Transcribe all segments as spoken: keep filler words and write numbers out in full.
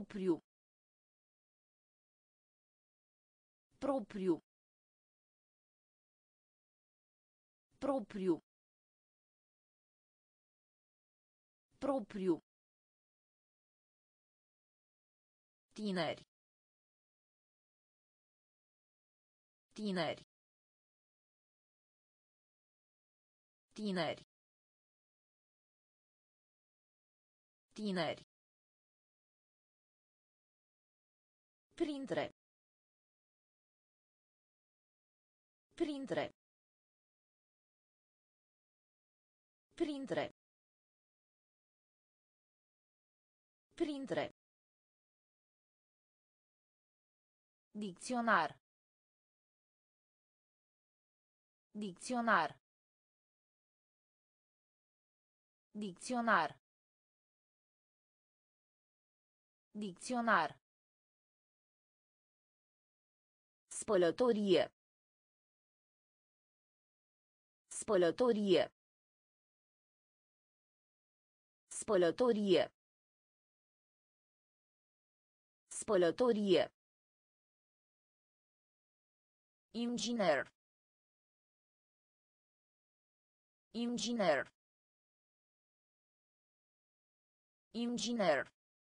Propriu. Propriu. Propriu. Propriu. Tineri. Tineri. Tineri. Tineri. Printre. Printre. Printre. Printre. Dicționar. Dicționar. Dicționar. Dicționar. Spălătorie. Spălătorie. Spălătorie. Spălătorie. Inginer. Inginer. Inginer.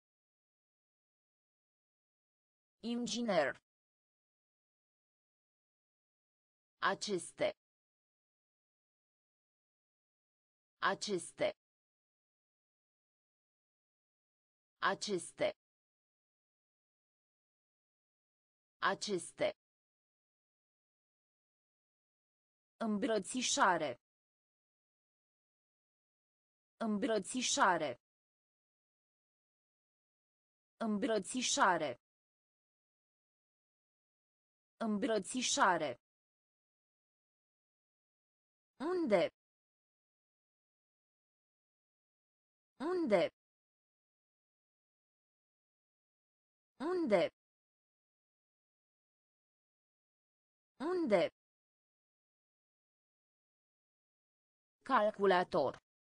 Inginer. Aceste. Aceste. Aceste. Aceste. Îmbrățișare. Îmbrățișare. Îmbrățișare. Îmbrățișare. Unde? Unde? Unde? Unde? Calculator.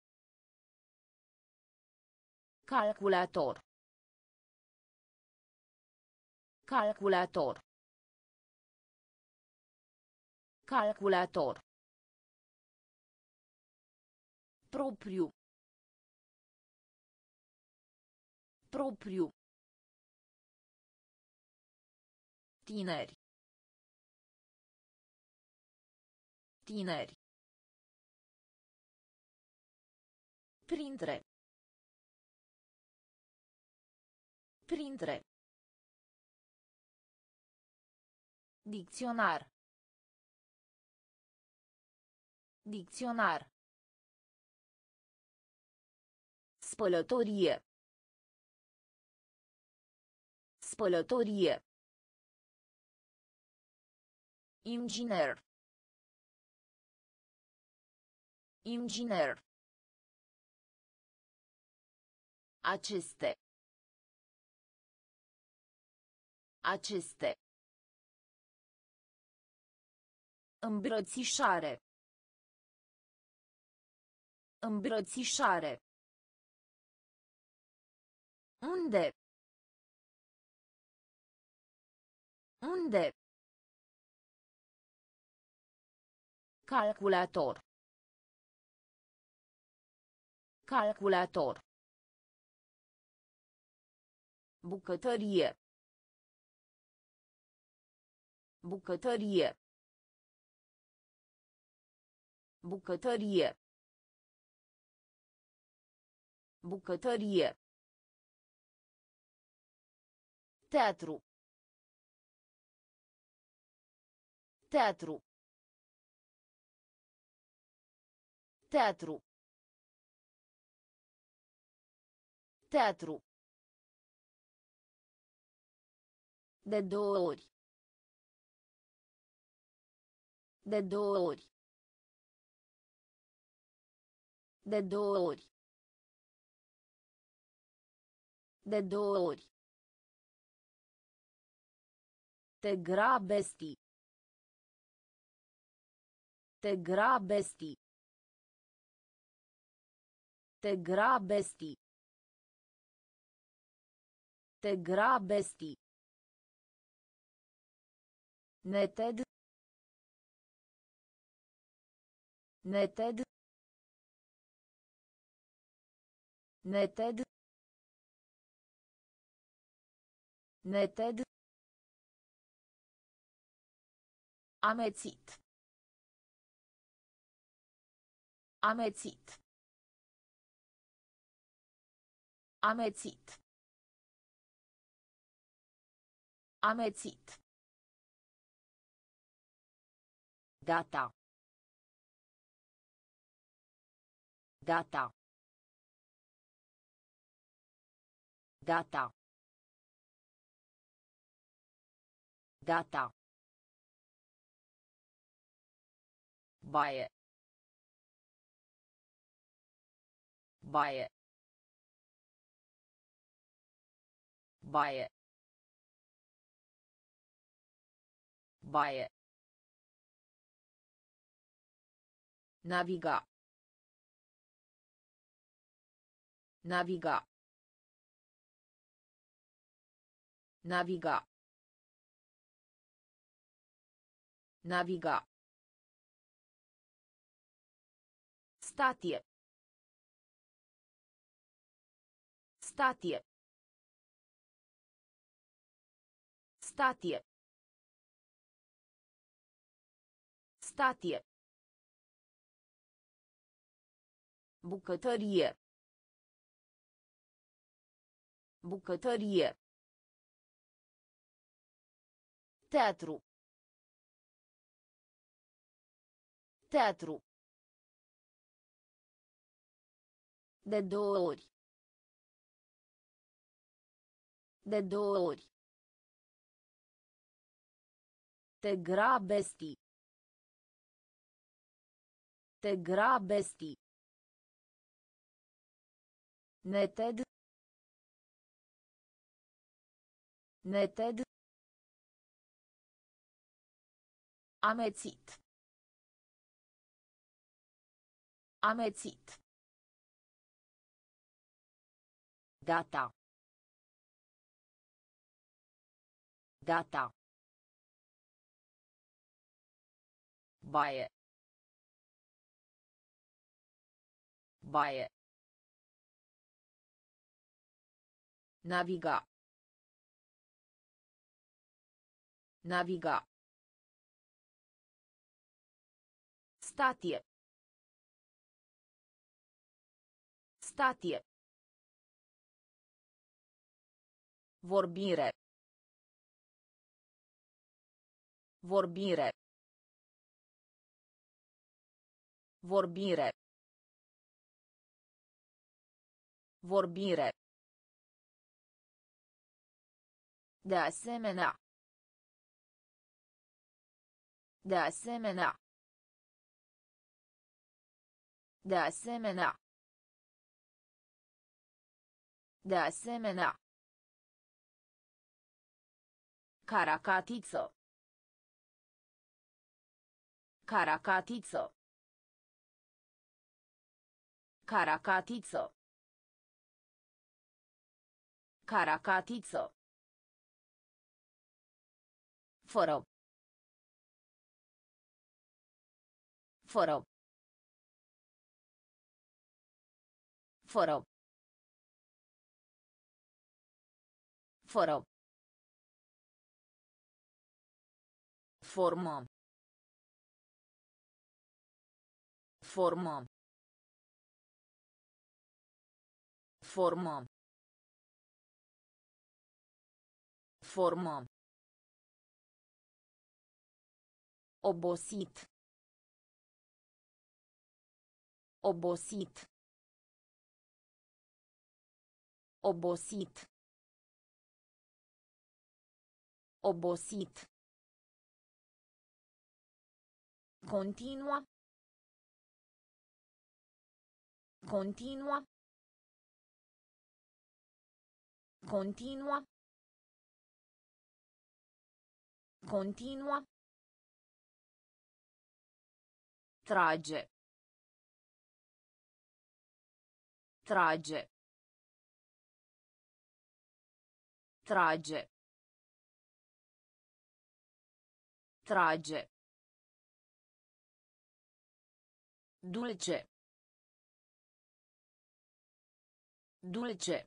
Calculator. Calculator. Calculator. Propriu. Propriu. Tineri. Tineri. Printre. Printre. Dicționar. Dicționar. Spălătorie. Spălătorie. Inginer. Inginer. Aceste. Aceste. Îmbrățișare. Îmbrățișare. Unde? Unde? Calculator. Calculator. Bucătărie. Bucătărie. Bucătărie. Bucătărie. Teatru. Teatru. Teatru. Teatru. De două ori. De două ori. De două ori. De două ori. Te grabesti. Te grabesti. Te grabesti. Te grabesti. Neted. Neted. Neted. Neted. Amețit. Amețit. Amețit. Amețit. Gata. Gata. Gata. Gata. Baie. Baie. Baie. Baie. Naviga. Naviga. Naviga. Naviga. Statie. Statie. Statie. Statie. Bucătărie. Bucătărie. Teatru. Teatru. De două ori. De două ori. Te grabesti. Te grabesti. Neted. Neted. Amețit. Amețit. Gata. Gata. Baie. Baie. Naviga. Naviga. Statie. Statie. Vorbire. Vorbire. Vorbire. Vorbire. De asemenea. De asemenea. De asemenea. De asemenea. Caracatiță. Caracatiță. Caracatiță. Caracatiță. Fără. Fără. Fără. Fără. Formă. Formă. Formă. Formă. Obosit. Obosit. Obosit. Obosit. Continua. Continua. Continua. Continua. Trage. Trage. Trage. Trage. Dulce. Dulce.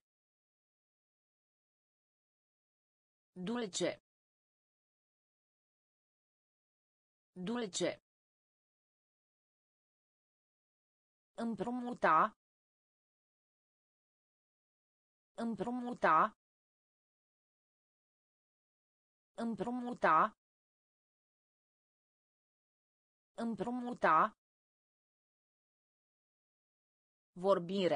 Dulce. Dulce. Împrumuta. Împrumuta. Împrumuta. Împrumuta. Vorbire.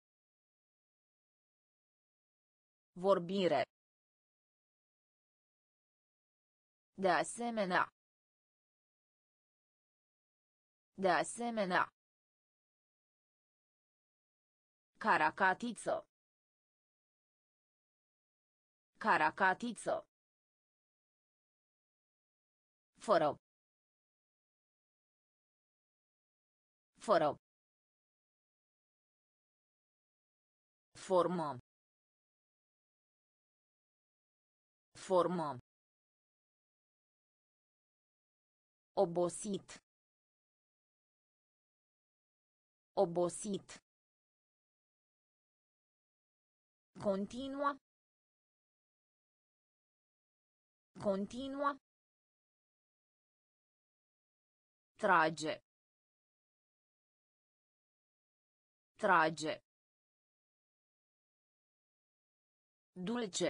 Vorbire. De asemenea. De asemenea. Caracatiță. Caracatiță. Fără. Fără. Formă. Formă. Obosit. Obosit. Continua. Continua. Trage. Trage. Dulce.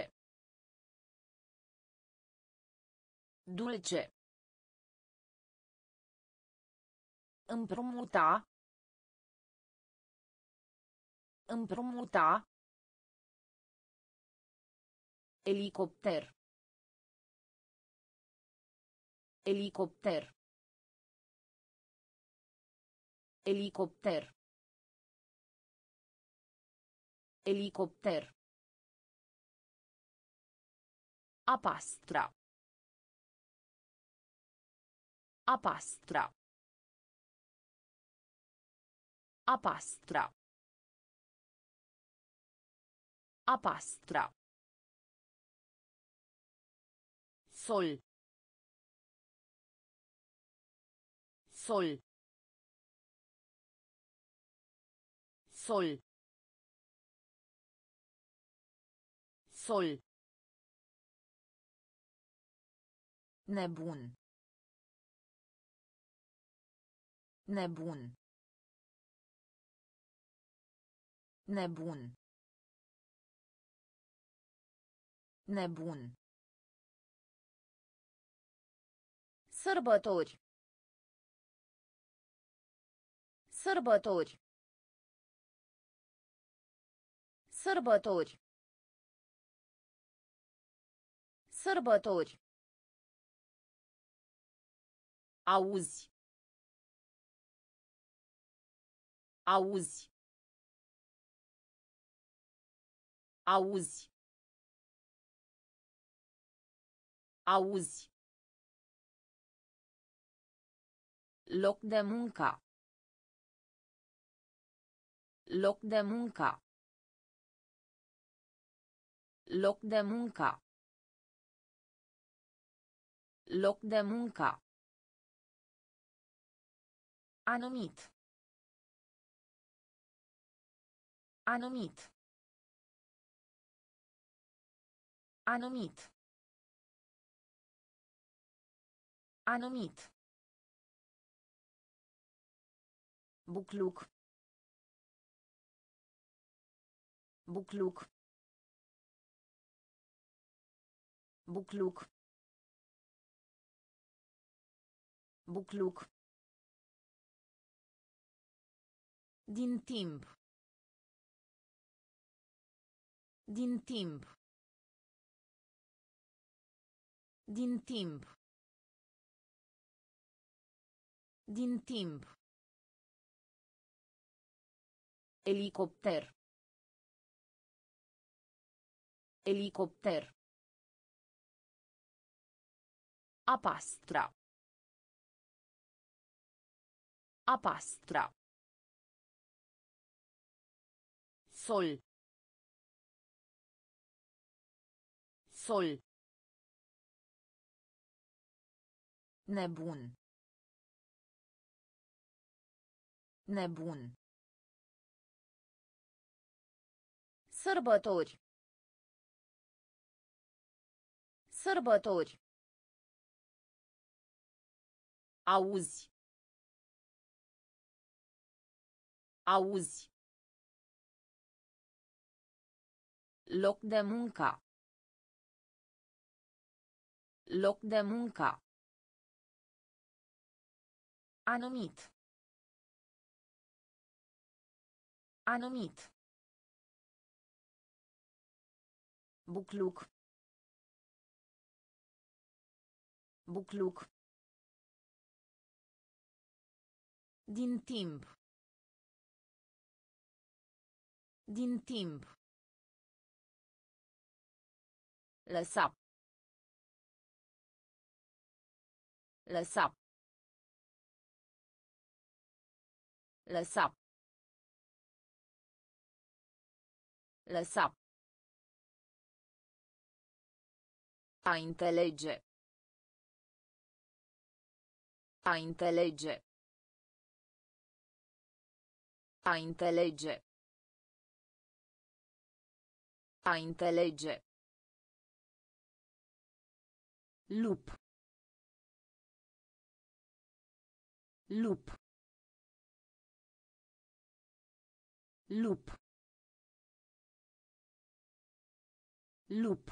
Dulce. Împrumuta. Împrumuta. Elicopter. Elicopter. Elicopter. Elicopter. A pastra. A pastra. A pastra. A pastra. Sol. Sol. Sol. Sol. Nebun. Nebun. Nebun. Nebun. Sărbători. Sărbători. Sărbători. Sărbători. Auzi. Auzi. Auzi. Auzi. Loc de muncă. Loc de muncă. Loc de muncă. Loc de muncă. Anumit. Anumit. Anumit. Anumit. Bucluc. Bucluc. Bucluc. Bucluc. Din timp. Din timp. Din timp. Din timp. Elicopter. Elicopter. A pastra. A pastra. Sol. Sol. Nebun. Nebun. Sărbători. Sărbători. Auzi. Auzi. Loc de muncă. Loc de muncă. Anumit. Anumit. Bucluc. Bucluc. Din timp. Din timp. Lăsa. Lăsa. Lăsa. Lăsa. A înțelege. A înțelege. A înțelege. A înțelege. Lup. Lup. Lup. Lup.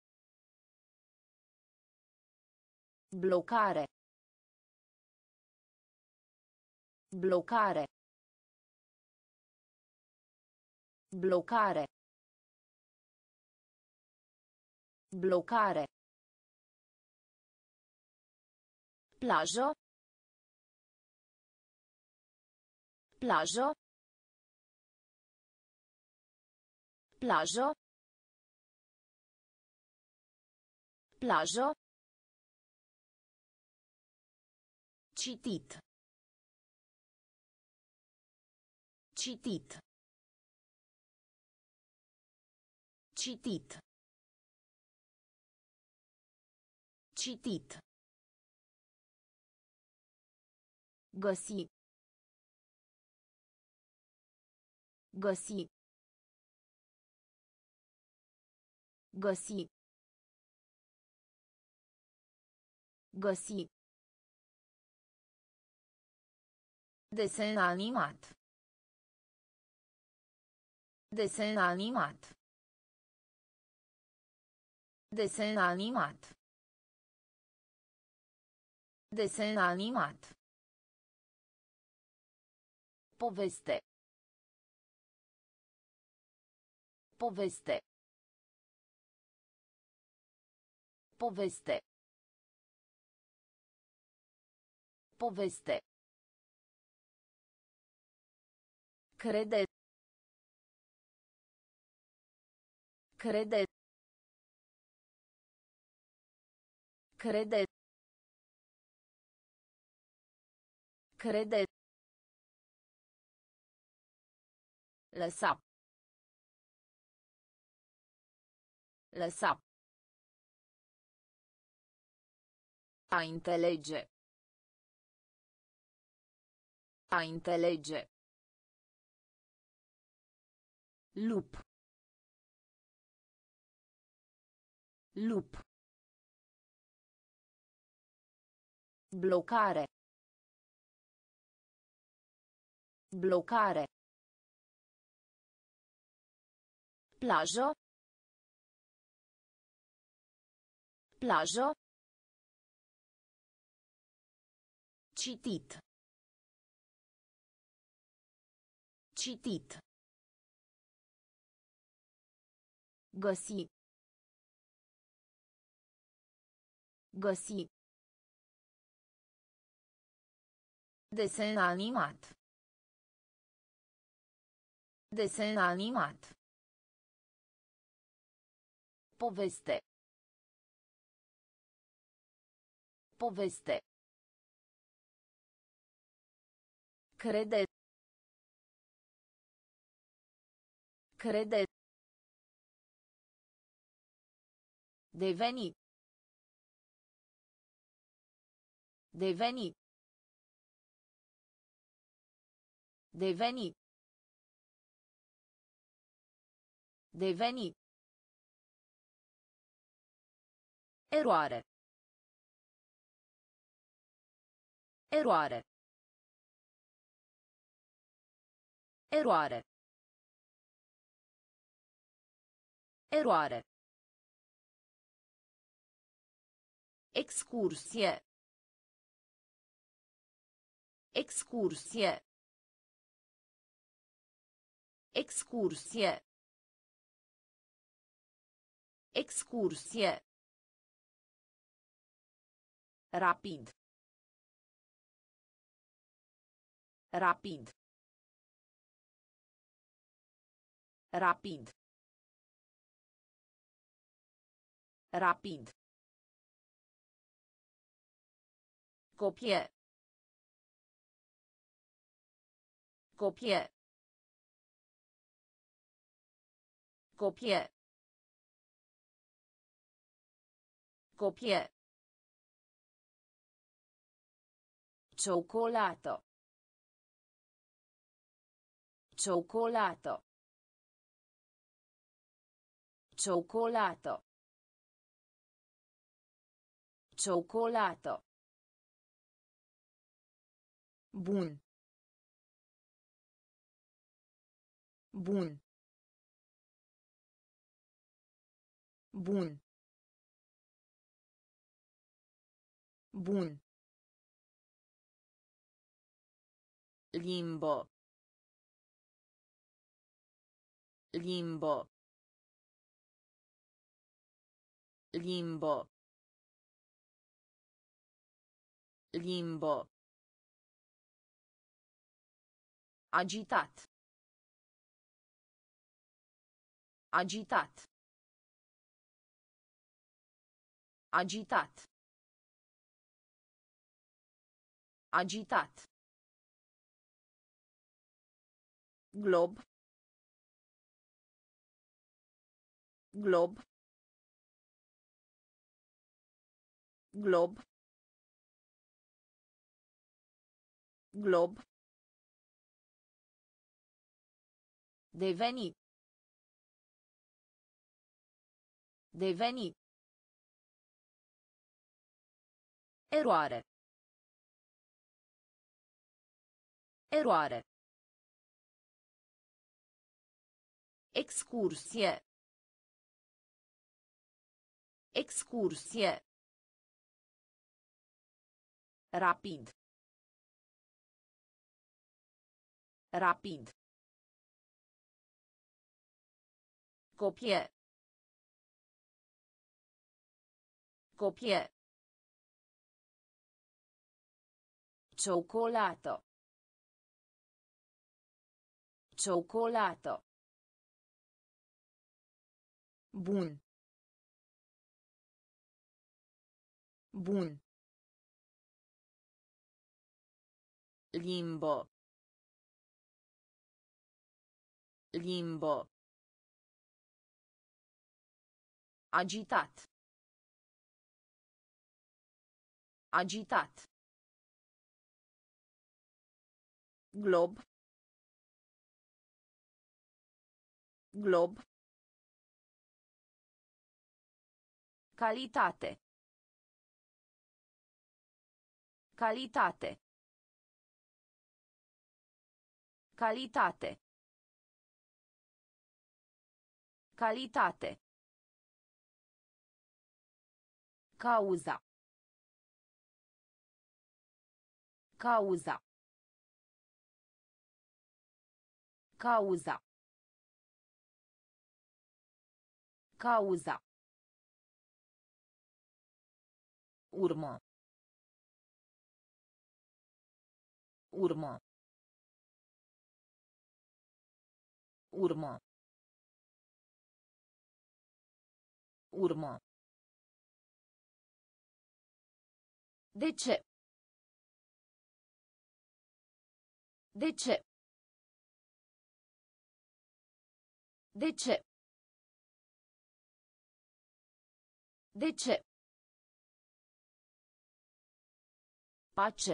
Blocare. Blocare. Blocare. Blocare. Plajă. Plajă. Plajă. Plajă. Citit. Citit. Citit. Citit. Găsi. Găsi. Găsi. Găsi. Desen animat. Desen animat. Desen animat. Desen animat. Poveste. Poveste. Poveste. Poveste. Crede. Crede. Crede. Crede. Lăsa. Lăsa. A înțelege. A înțelege. Lup. Lup. Blocare. Blocare. Plajă. Plajă. Citit. Citit. Găsi. Găsi. Desen animat. Desen animat. Poveste. Poveste. Crede. Crede. Deveni. Deveni. Deveni. Deveni. Eroare. Eroare. Eroare. Eroare. Excursie. Excursie. Excursie. Excursie. Rapid. Rapid. Rapid. Rapid. Copie. Copie. Copie. Copie. Cioccolato. Cioccolato. Cioccolato. Cioccolato. Bun. Bun. Bun. Bun. Limbo. Limbo. Limbo. Limbo. Agitat. Agitat. Agitat. Agitat. Glob. Glob. Glob. Glob. Deveni. Deveni. Eroare. Eroare. Excursie. Excursie. Rapid. Rapid. Copie. Copie. Cioccolato. Cioccolato. Bun. Bun. Limbo. Limbo. Agitat. Agitat. Glob. Glob. Calitate. Calitate. Calitate. Calitate. Cauza. Cauza. Cauza. Cauza. Urmă. Urmă. Urmă. Urmă. De ce? De ce? De ce? De ce? Pace.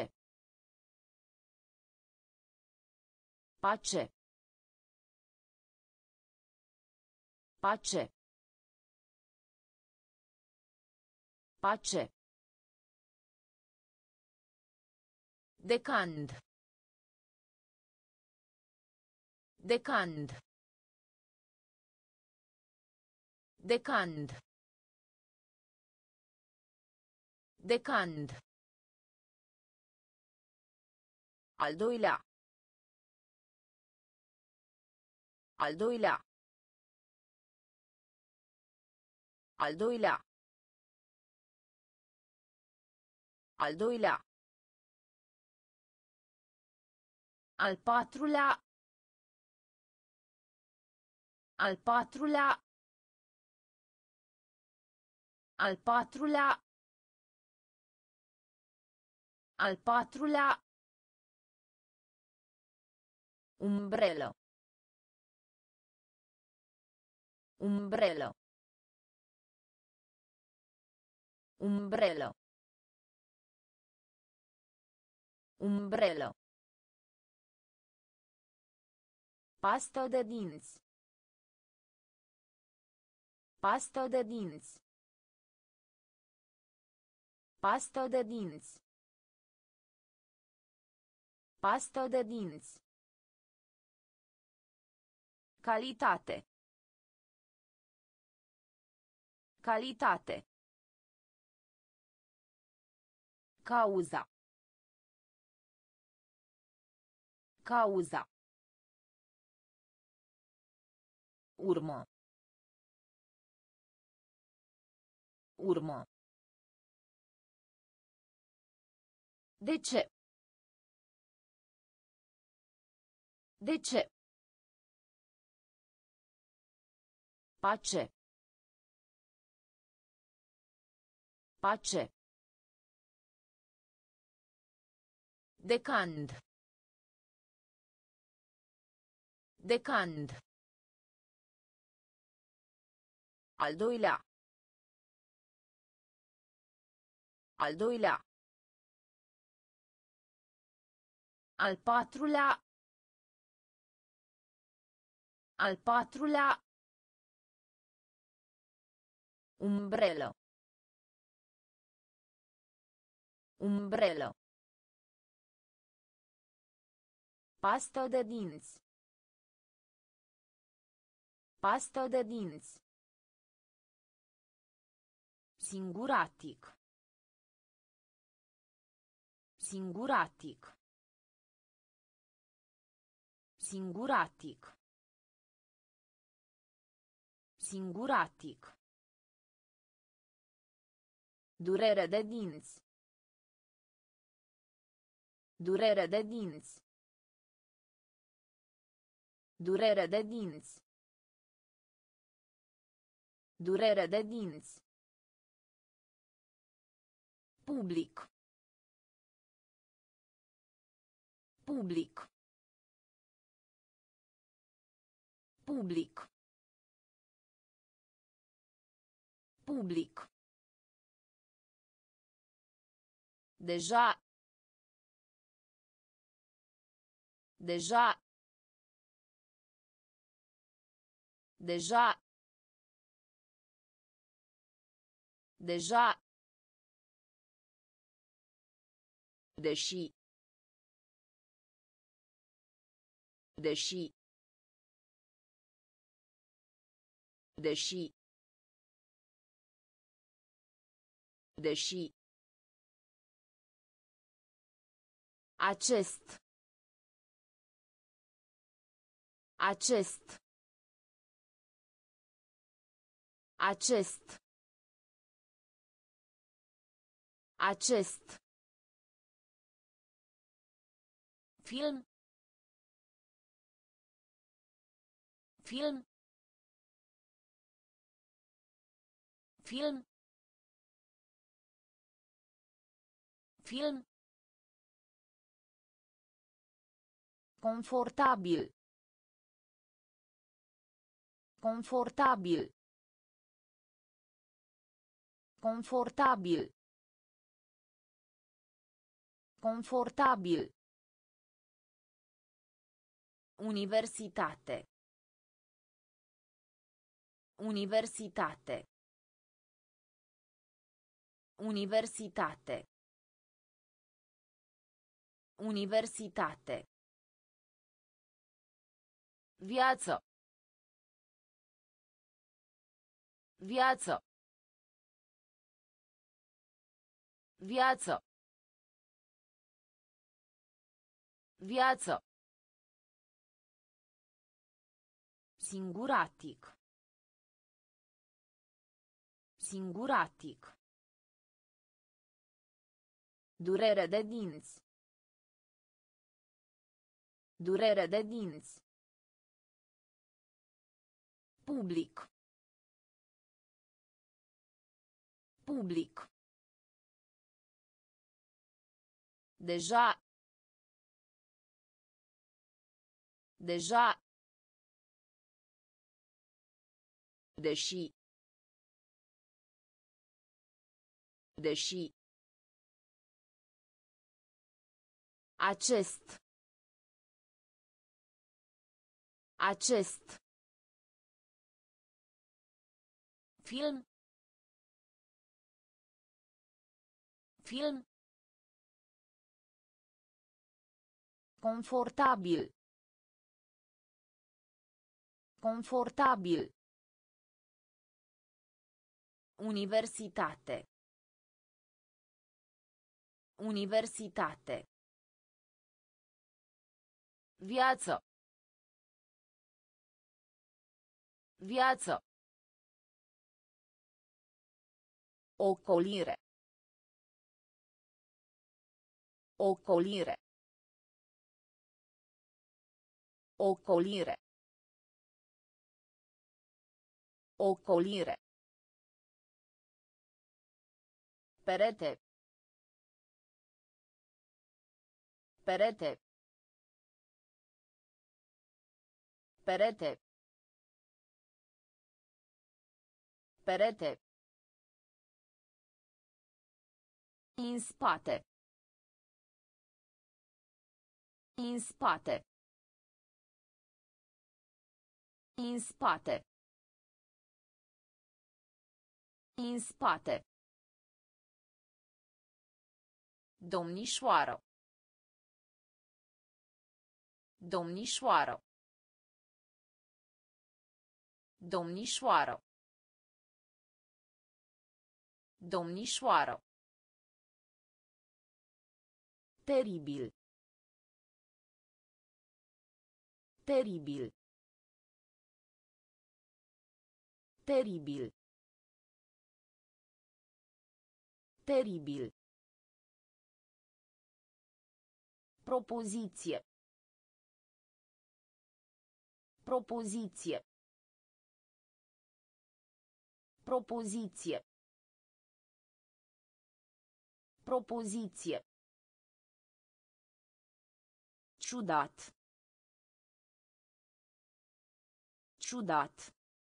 Pace. Pace. Pace. Decand. Decand. Decand. Decand. Al doilea. Al doilea. Al doilea. Al doilea. Al patrulea. Al patrulea. Al patrulea. Al patrulea. Umbrello. Umbrello. Umbrello. Umbrello. Pastă de dinți. Pastă de dinți. Pastă de dinți. Pastă de dinți. Calitate. Calitate. Cauza. Cauza. Urmă. Urmă. De ce? De ce? Pace. Pace. Decand. Decand. Al doilea. Al doilea. Al patrulea. Al patrulea. Umbrello. Umbrello. Pastă de dinți. Pastă de dinți. Singuratic. Singuratic. Singuratic. Singuratic. Durere de dinți. Durere de dinți. Durere de dinți. Durere de dinți. Public. Public. Public. Public. Deja. Deja. Deja. Deja. Deși. Deși. Deși. Deși. Acest. Acest. Acest. Acest. Film. Film. Film. Film. Confortabil. Confortabil. Confortabil. Confortabil. Universitate. Universitate. Universitate. Universitate. Viață. Viață. Viață. Viață. Singuratic. Singuratic. Durere de dinți. Durere de dinți. Public. Public. Deja. Deja. Deși. Deși. Acest. Acest. Film. Film. Confortabil. Confortabil. Universitate. Universitate. Viață. Viață. Ocolire. Ocolire. Ocolire. Ocolire. Perete. Perete. Perete. Perete. În spate. În spate. În spate. În spate. Domnișoară. Domnișoară. Domnișoară. Domnișoară. Teribil. Teribil. Teribil. Teribil. Propoziție. Propoziție. Propoziție. Propoziție. Ciudat. Ciudat.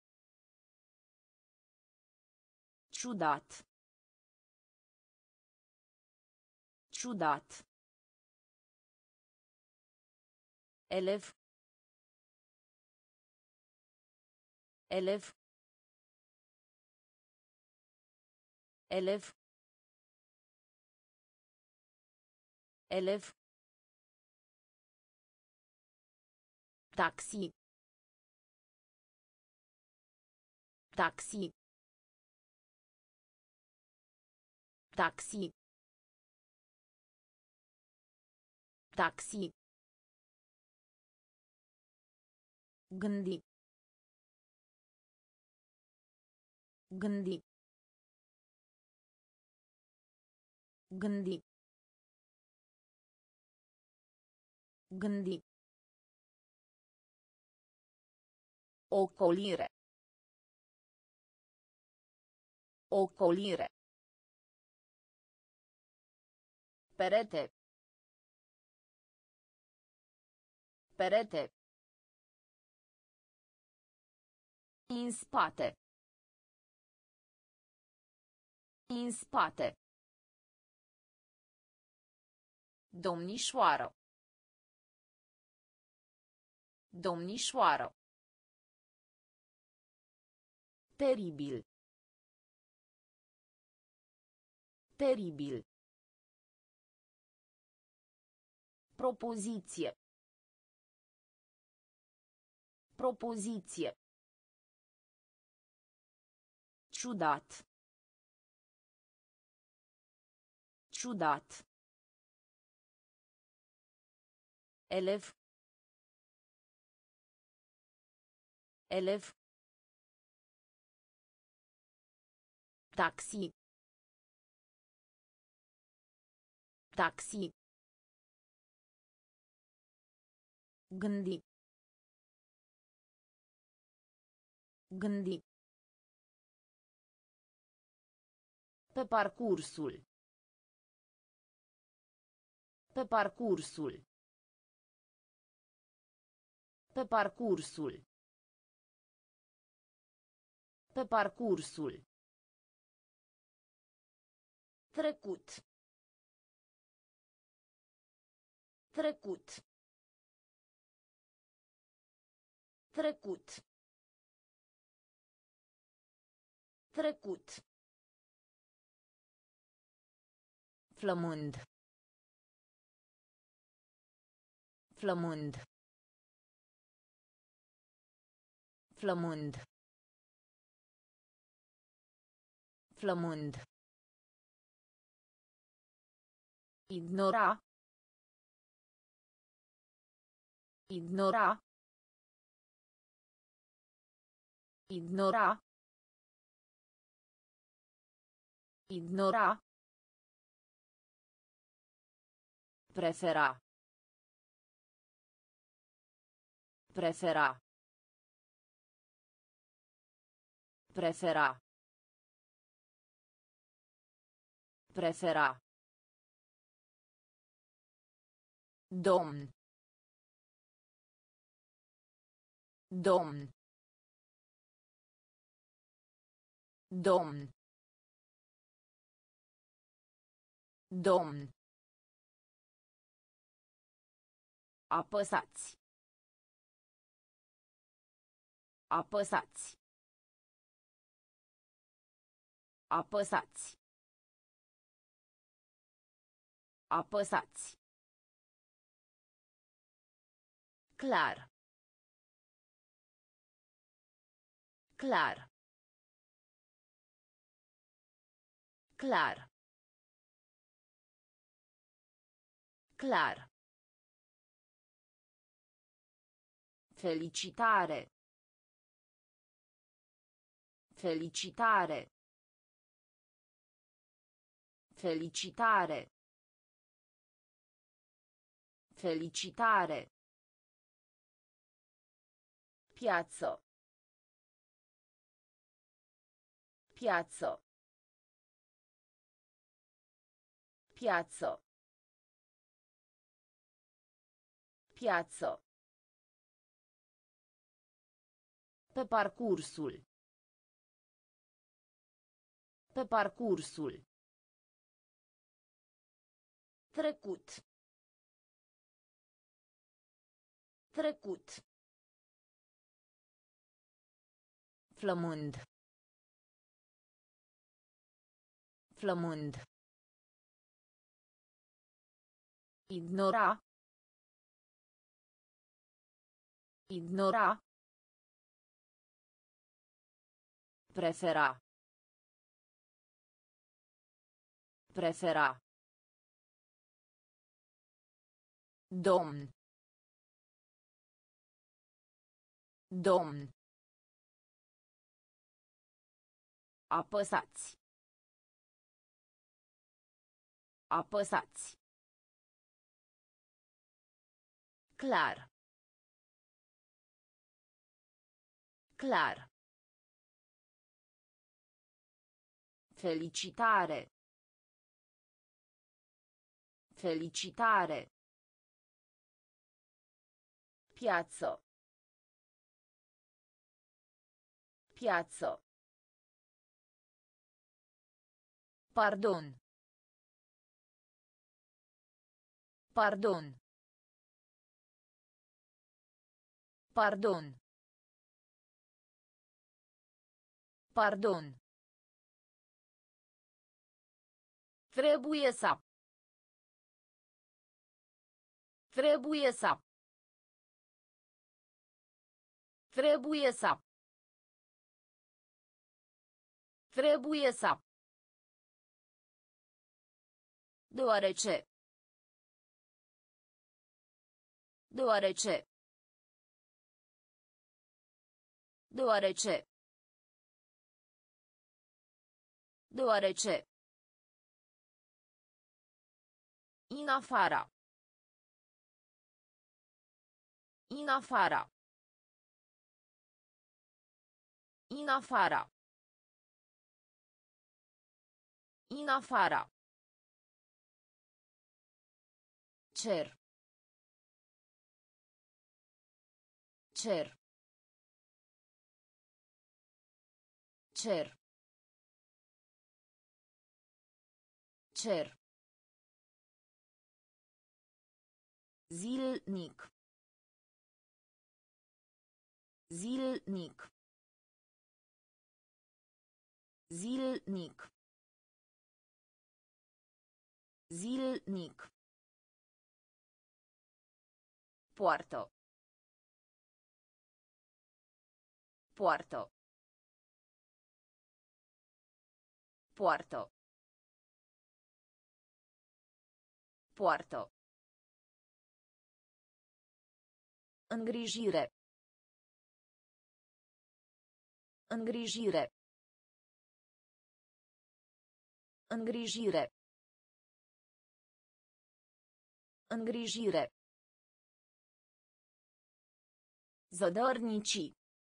Ciudat. Ciudat. Elev. Elev. Elev. Elev. Taxi. Taxi. Taxi. Taxi. Gândi. Gândi. Gândi. Gândi. Ocolire. Ocolire. Perete. Perete. În spate. În spate. Domnișoară. Domnișoară. Teribil. Teribil. Propoziție. Propoziție. Ciudat. Ciudat. Elev. Elev. Taxi. Taxi. Gândi. Gândi. Pe parcursul. Pe parcursul. Pe parcursul. Pe parcursul. Trecut. Trecut. Trecut. Trecut. Flămând. Flămând. Flămând. Flămând. Ignora. Ignora. Ignora. Ignora. Prefera. Prefera. Prefera. Prefera. Domn. Domn. Domn. Domn. Apăsați. Apăsați. Apăsați. Apăsați. Clar. Clar. Clar. Clar. Felicitare. Felicitare. Felicitare. Felicitare. Piazzo. Piazzo. Piazzo. Piazzo. Pe parcursul. Pe parcursul. Trecut. Trecut. Flămând. Flămând. Ignora. Ignora. Prefera. Prefera. Domn. Domn. Apăsați. Apăsați. Clar. Clar. Felicitare. Felicitare. Piazzo. Piazzo. Pardon. Pardon. Pardon. Pardon. Trebuie să. Trebuie să. Trebuie să. Trebuie să. Deoarece. Deoarece. Deoarece. Deoarece. In afara. In afara. In afara. In afara. Cer. Cer. Cer. Cer. Zilnic. Zilnic. Zilnic. Zilnic. Poartă. Poartă. Poartă. Poartă. Îngrijire. Îngrijire. Îngrijire. Îngrijire. Zădărnici.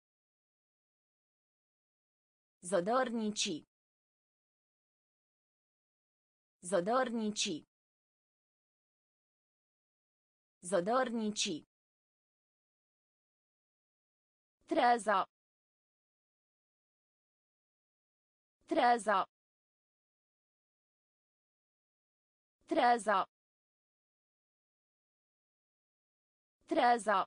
Zădărnici. Zădărnici. Zădărnici. Treeza. Treeza. Treeza. Treeza.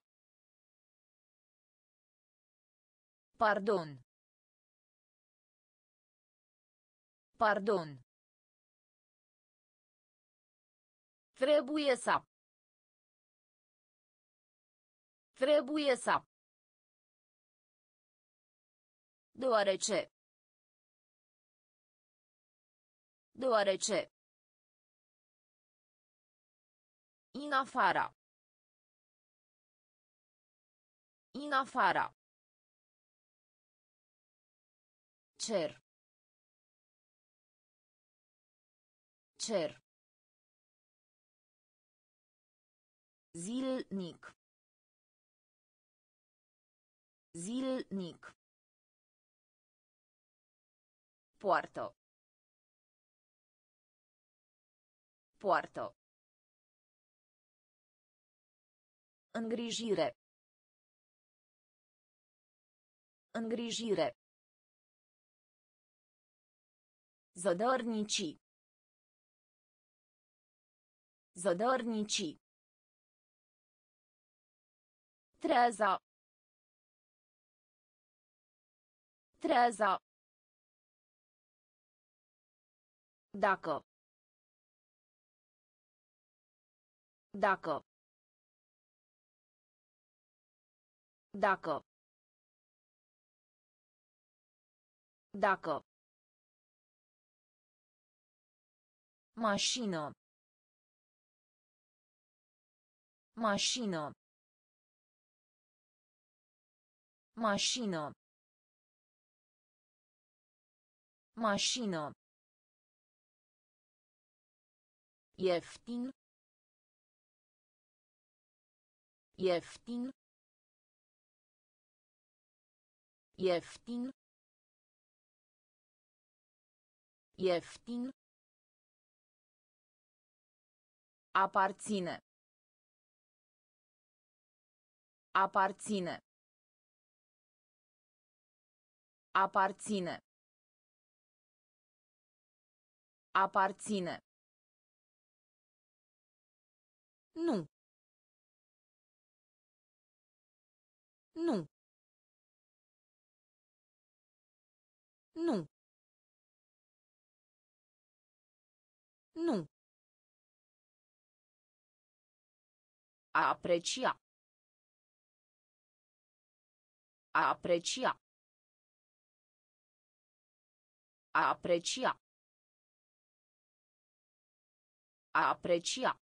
Pardon. Pardon. Trebuie să. Trebuie să. Deoarece. Deoarece. In afara. In afara. Cer. Cer. Zilnic. Zilnic. Poartă. Poartă. Îngrijire. Îngrijire. Zădărnici. Zădărnici. Treeza. Treeza. Dacă. Dacă. Dacă. Dacă. Mașină. Mașină. Mașină. Mașină. Ieftin. Ieftin. Ieftin. Ieftin. Aparține. Aparține. Aparține. Aparține. Nu. Nu. Nu. Nu. A aprecia. A aprecia. A aprecia. A aprecia.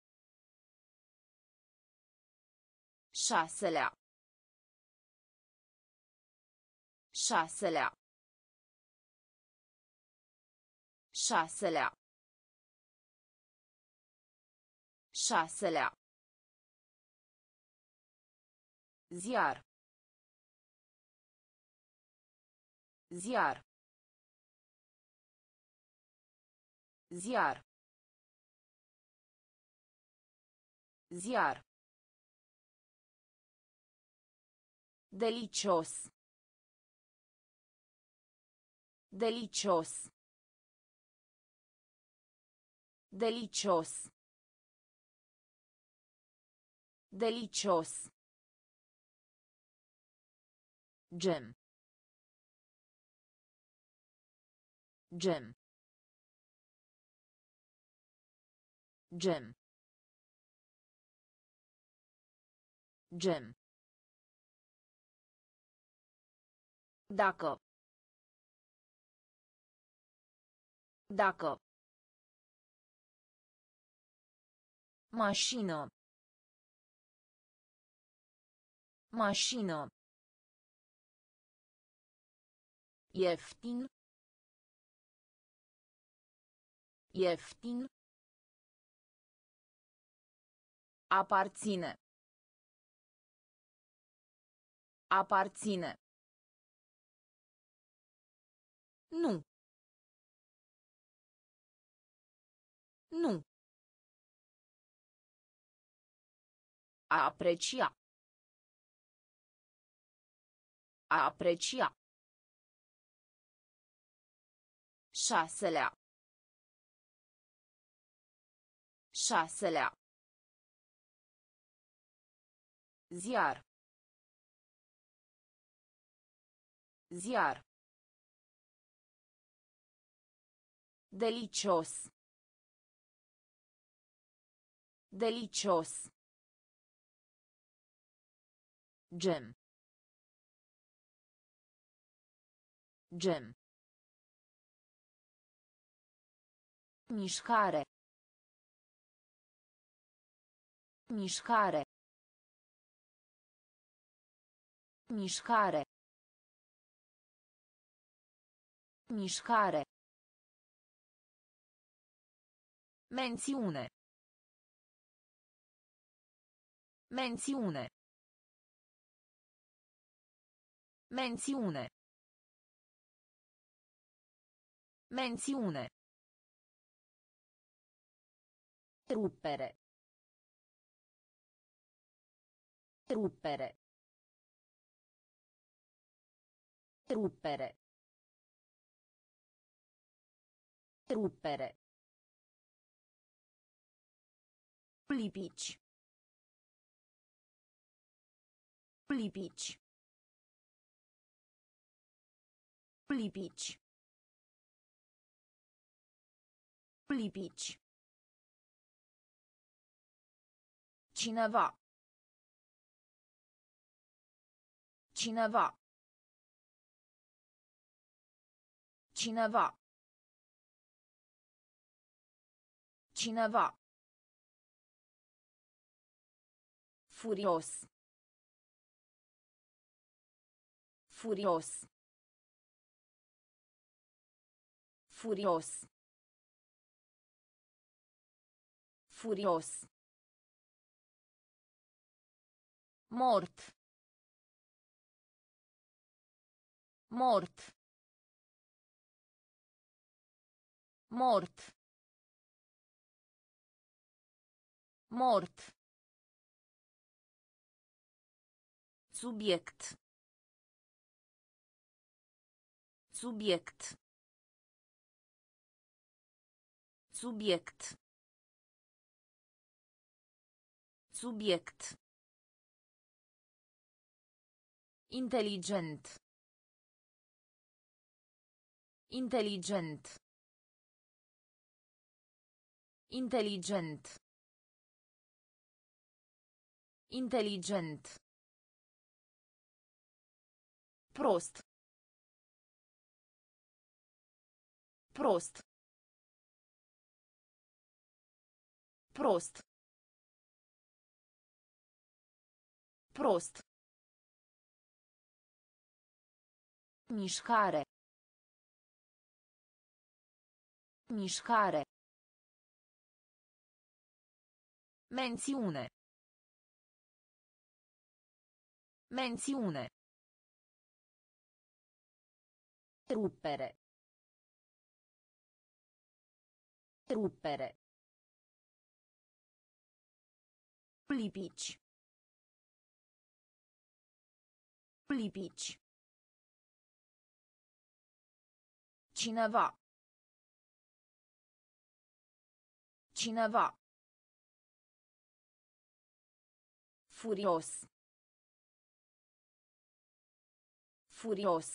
Șaselea. Șaselea. Șaselea. Șaselea. Ziar. Ziar. Ziar. Ziar. Delicios. Delicios. Delicios. Delicios. Gem. Gem. Gem. Gem. Dacă. Dacă. Mașină. Mașină. Ieftin. Ieftin. Aparține. Aparține. Nu. Nu. A aprecia. A aprecia. Șaselea. Șaselea. Ziar. Ziar. Delicios. Delicios. Gem. Gem. Mișcare. Mișcare. Mișcare. Mișcare. Mențiune. Mențiune. Mențiune. Mențiune. Ruppere. Ruppere. Ruppere. Ruppere. Lipici. Lipici. Lipici. Lipici. Cineva. Cineva. Cineva. Cineva. Furios. Furios. Furios. Furios. Mort. Mort. Mort. Mort. Subiect. Subiect. Subiect. Subiect. Inteligent. Inteligent. Inteligent. Inteligent. Prost. Prost. Prost. Prost. Mișcare. Mișcare. Mențiune. Mențiune. Ruppere. Ruppere. Lipici. Lipici. Cineva. Cineva. Furios. Furios.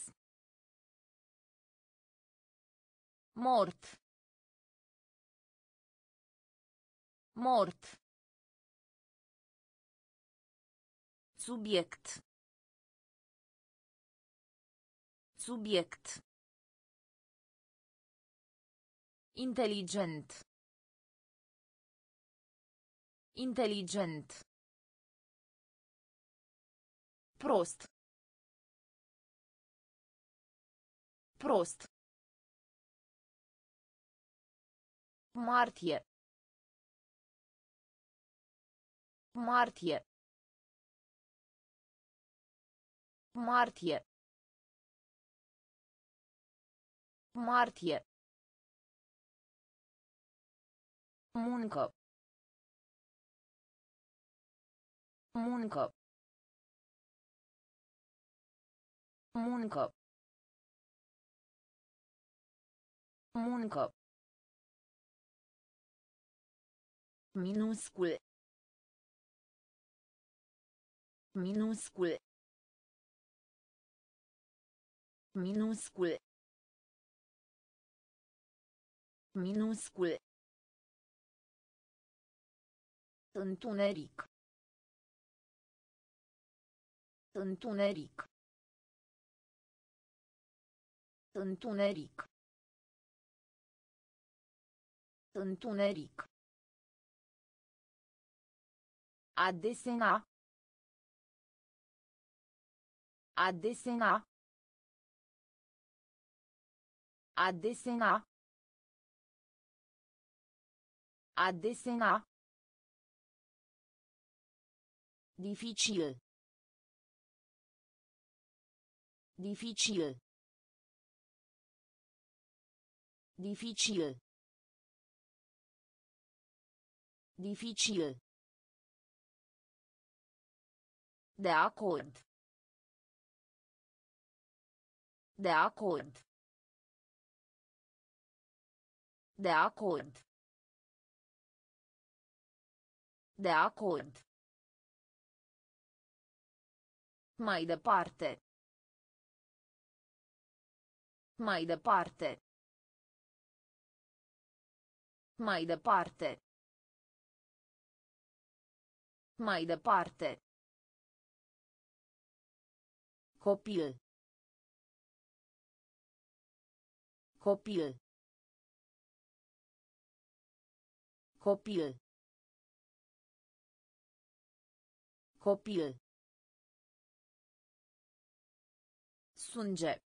Mort. Mort. Subiect. Subiect. Inteligent. Inteligent. Prost. Prost. Martie. Martie. Martie. Martie. Muncă. Muncă. Muncă. Muncă. Minuscul. Minuscul. Minuscul. Minuscul. Întuneric. Întuneric. Întuneric. Întuneric. A desena. A desena. A desena. A desena. Dificil. Dificil. Dificil. Dificil. De acord. De acord. De acord. De acord. Mai departe. Mai departe. Mai departe. Mai departe. Copil. Copil. Copil. Copil. Sânge.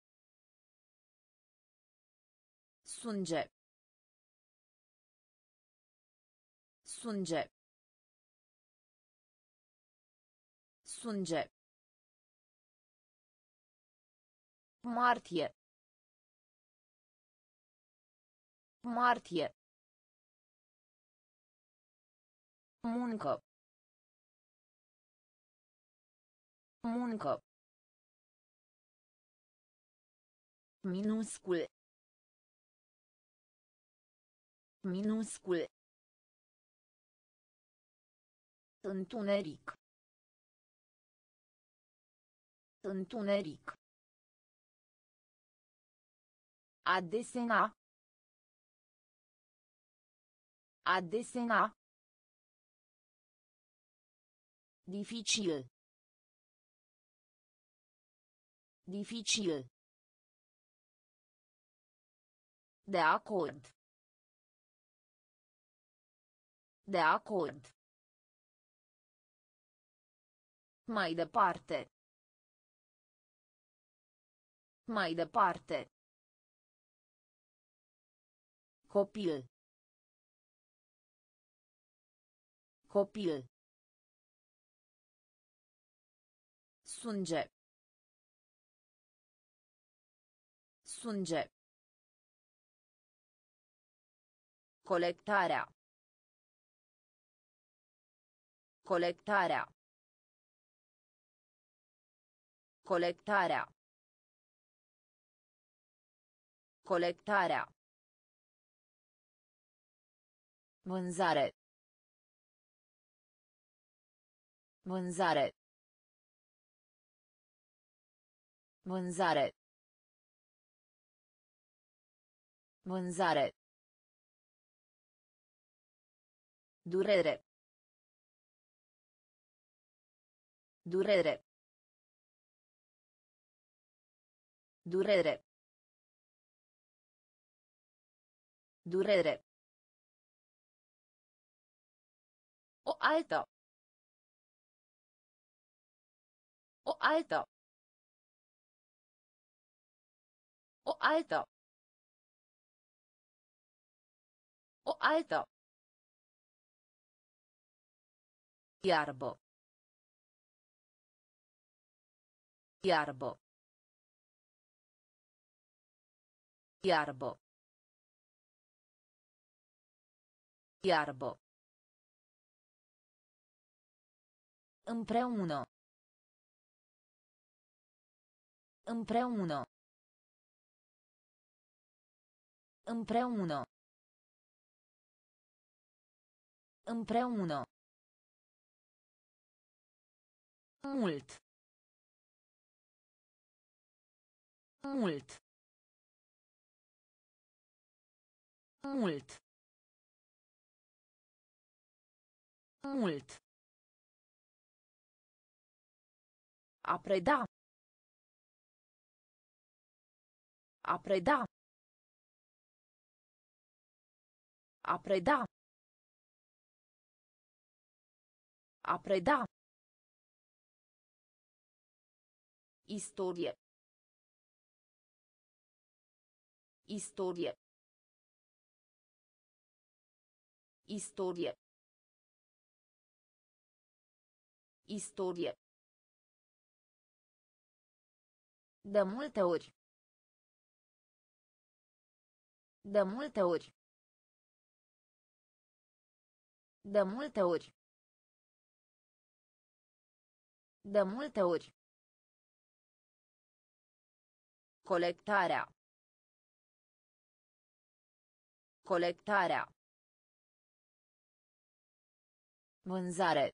Sânge. Sânge. Sânge. Martie. Martie. Muncă. Muncă. Minuscul. Minuscul. Întuneric. Întuneric. A desena. A desena. Dificil. Dificil. De acord. De acord. Mai departe. Mai departe. Copil. Copil. Sânge. Sânge. Colectarea. Colectarea. Colectarea. Colectarea. Vânzare. Vânzare. Vânzare. Vânzare. Durere. Durere. Durere. Durere. O altă. O altă. O altă. O altă. Iarbă. Iarbă. Iarbă. Iarbă. Împreună. Împreună. Împreună. Împreună. Mult. Mult. Mult. Mult. A preda. A preda. A preda. A preda. Istorie. Istorie. Istorie. Istorie. De multe ori. De multe ori. De multe ori. De multe ori. Colectarea. Colectarea. Vânzare.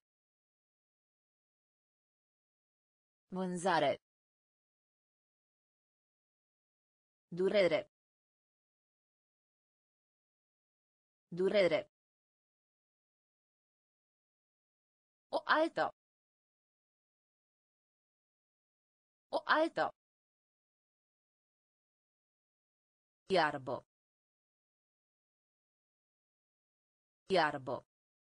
Vânzare. Durere. Durere. O altă. O altă. Iarbă. Iarbă.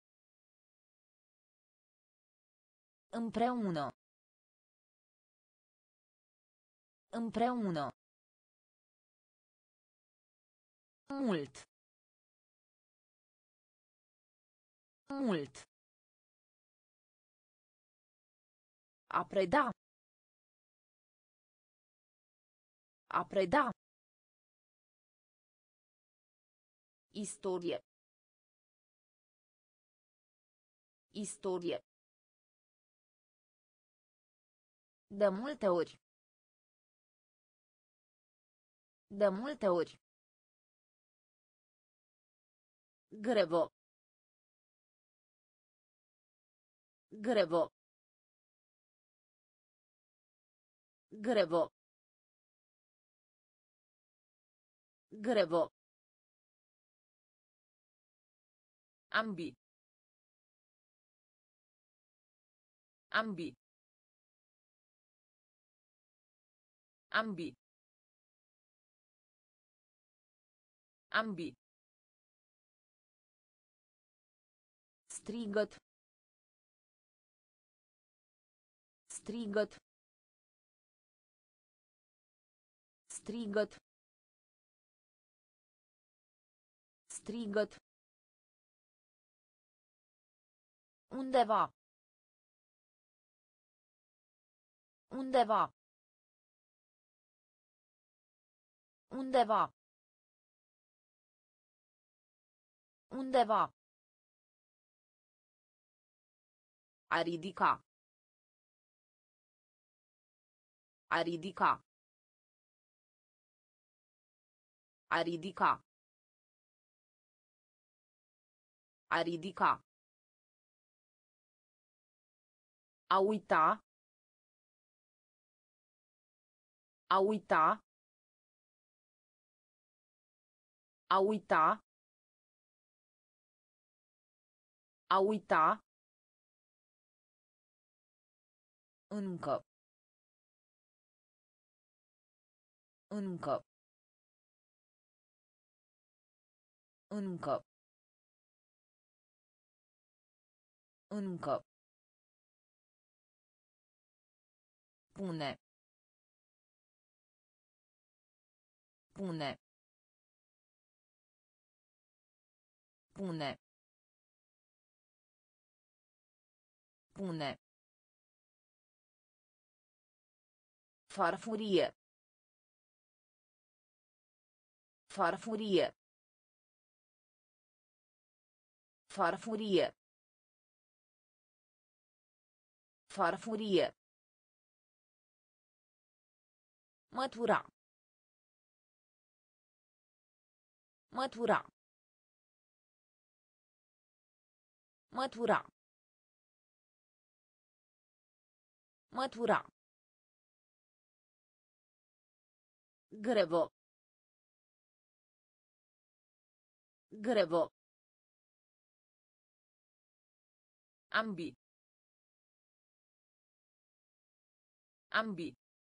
Împreună. Împreună. Mult. Mult. A preda. A preda. Istorie. Istorie. De multe ori. De multe ori. Grevo. Grevo. Grevo. Grevo. Ambi. Ambi. Ambi. Ambi. Strigăt. Strigăt. Strigăt. Strigăt. Undeva. Undeva. Undeva. Undeva. A ridica. A ridica. A ridica. A ridica. A uita. A uita. A uita. A uita. Încă. Încă. Încă. Încă. Pune. Pune. Pune. Pune. Farfurie. Farfurie. Farfurie. Farfurie. Mătura. Mătura. Mătura. Mătura. Grevo. Grevo. Ambi. Ambi.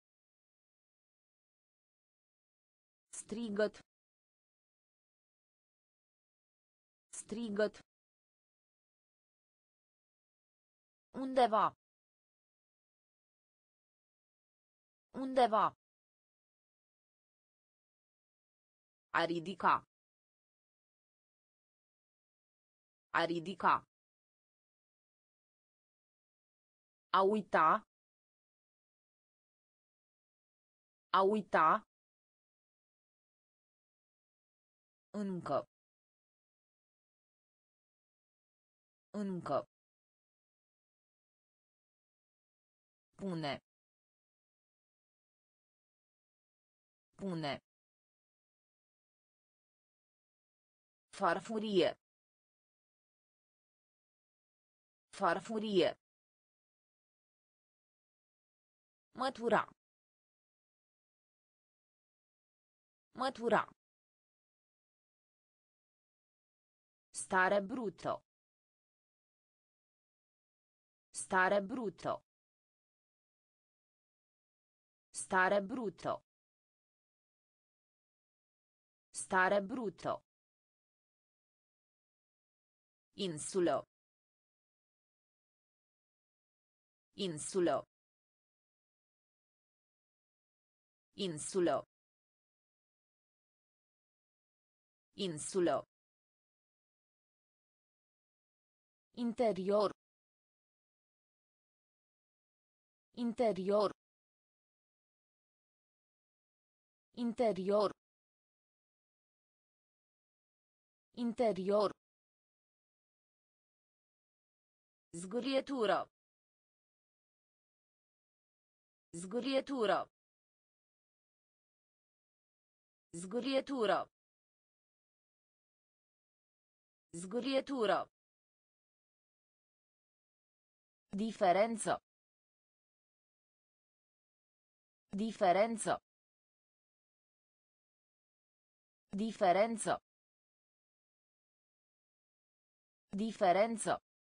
Strigăt. Strigăt. Undeva. Undeva. A ridica. A ridica. A uita. A uita. Încă. Încă. Pune. Pune. Farfurie. Farfurie. Mătura. Mătura. Stare brutto. Stare brutto. Stare brutto. Stare brutto. Insulo. Insulo. Insulo. Insulo. Interior. Interior. Interior. Interior. Zgârietură. Zgârietură. Zgârietură. Zgurietură. Diferență. Diferență. Diferență. Diferență.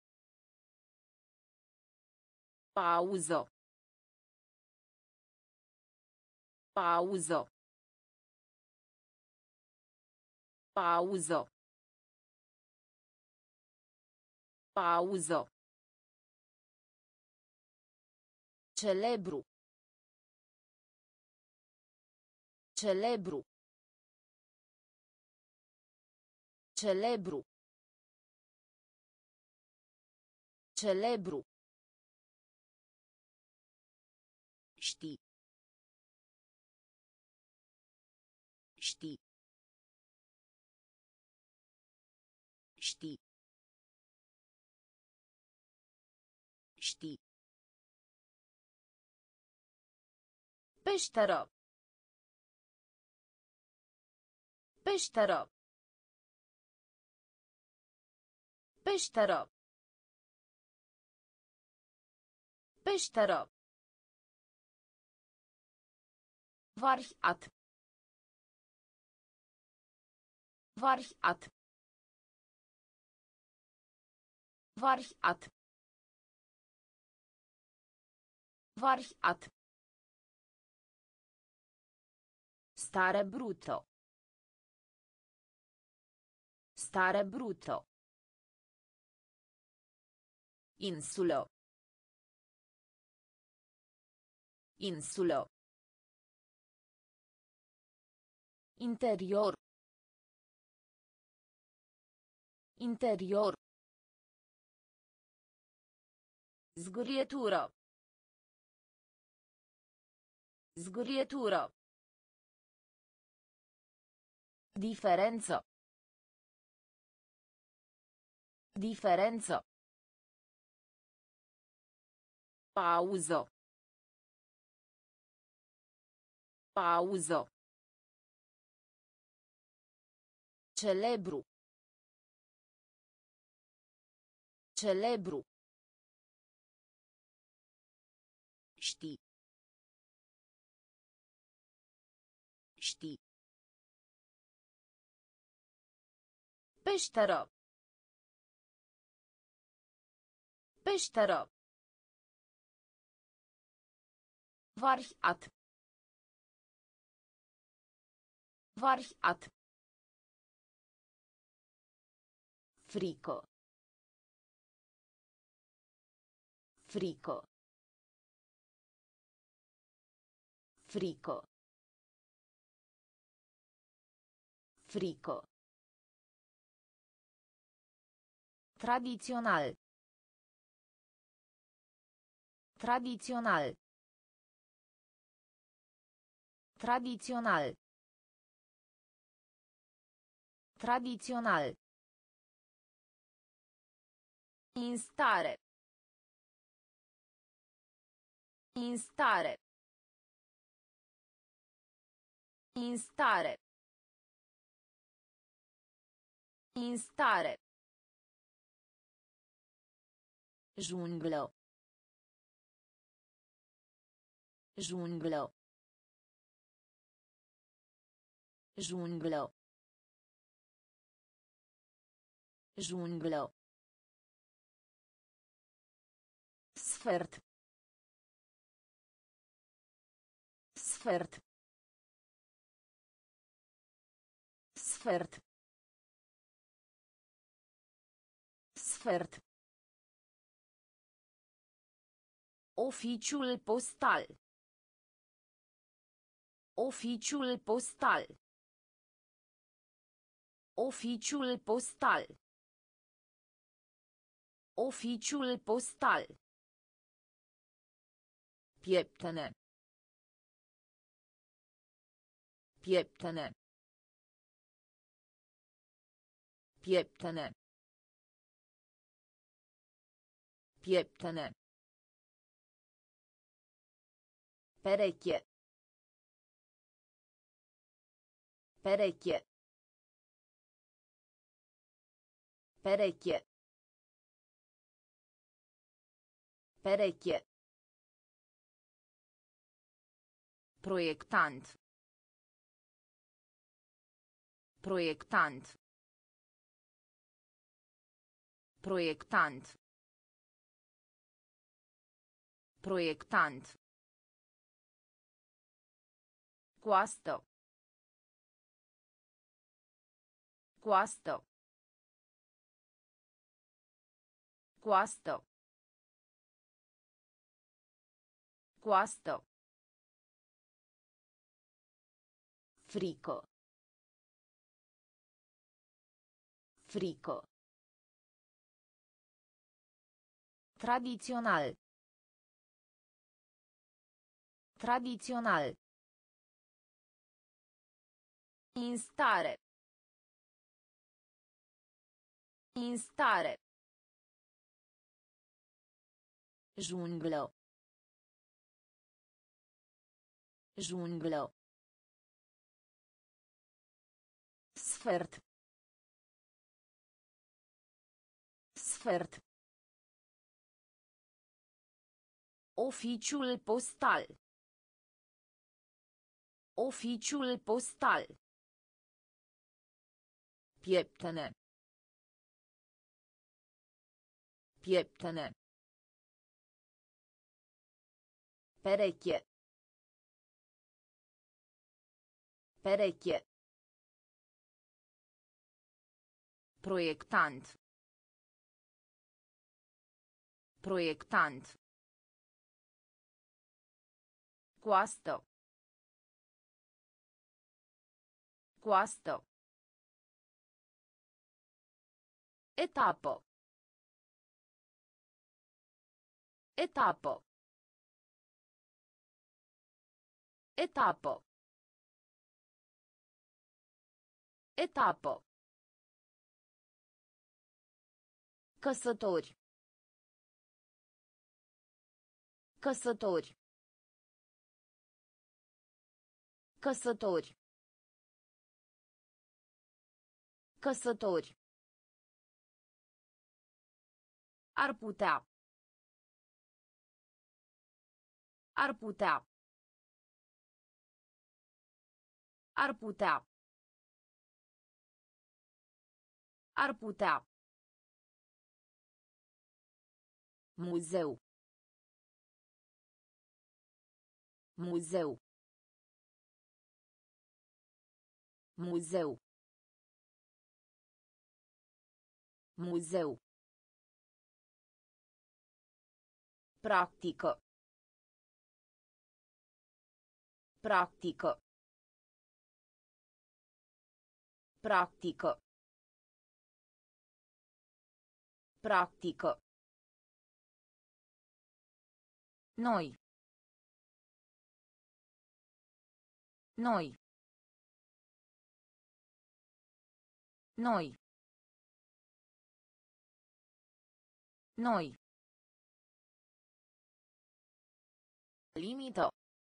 Pauză. Pauză. Pauză. Pauză. Celebru. Celebru. Celebru. Celebru. Știi. Știi. Știi. Știi. Peșteră. Peșteră. Peșteră. Peșteră. Variat. Variat. Variat. Variat. Stare brutto. Stare brutto. Insulă. Insulă. Interior. Interior. Zgurietură. Zgurietură. Diferență. Diferență. Pauză. Pauză. Celebru. Celebru. Știi. Știi. Peșteră. Peșteră. Variat. Variat. Frică. Frică. Frică. Frică. Tradițional. Tradițional. Tradițional. Tradițional. Instare. Instare. Instare. Instare. Junglă. Junglă. Junglă. Junglă. Sfert. Sfert. Sfert. Sfert. Oficiul postal. Oficiul postal. Oficiul postal. Oficiul postal. Pieptene. Pieptene. Pieptene. Pieptene. Pereche. Pereche. Pereche. Pereche. Proiectant. Proiectant. Proiectant. Proiectant. Coastă. Coastă. Coastă. Coastă. Frică. Frică. Tradițional. Tradițional. Instare. Instare. Junglă. Junglă. Sfert. Sfert. Oficiul postal. Oficiul postal. Pieptene. Pieptene. Pereche. Pereche. Proiectant. Proiectant. Coastă. Coastă. Etapă. Etapă. Etapă. Etapă. Căsători. Căsători. Căsători. Căsători. Ar putea. Ar putea. Ar putea. Ar putea. Muzeu. Muzeu. Muzeu. Muzeu. Practică. Practică. Practică. Practică. Noi. Noi. Noi. Noi. Limită.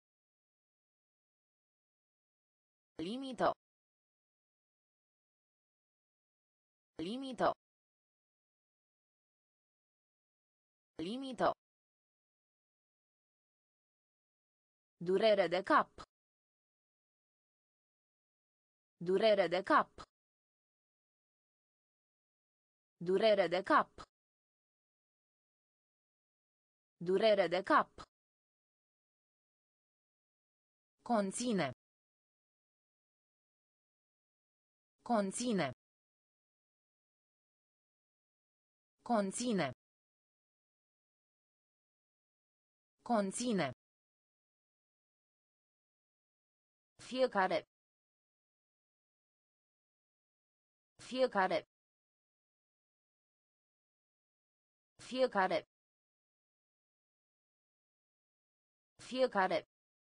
Limită. Limită. Limită. Durere de cap. Durere de cap. Durere de cap. Durere de cap. Conține. Conține. Conține. Conține. Fiecare. Fiecare. Fiecare. Fiecare.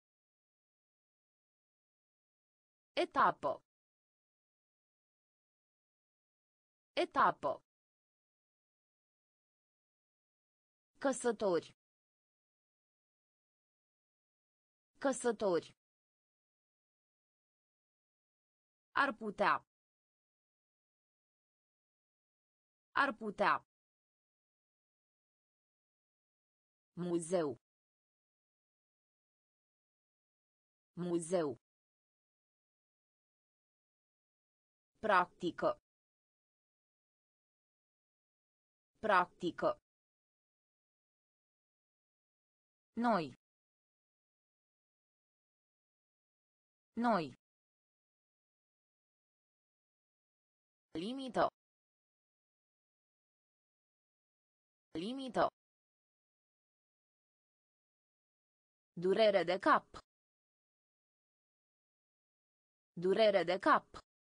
Etapă. Etapă. Căsători. Căsători. Ar putea. Ar putea. Muzeu. Muzeu. Practică. Practică. Noi. Noi. Limită. Limită. Durere de cap. Durere de cap.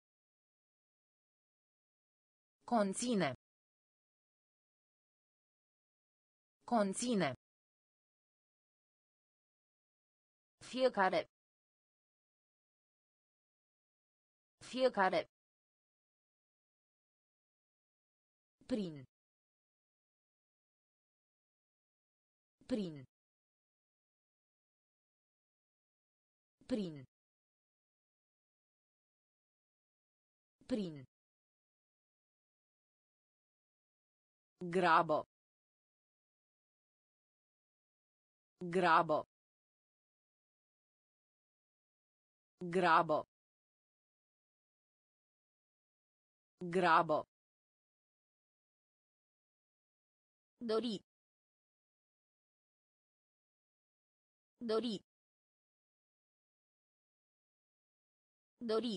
Conține. Conține. Fiecare. Fiecare. Prin. Prin. Prin. Prin. Grabă. Grabă. Grabă. Grabă. Dori. Dori. Dori.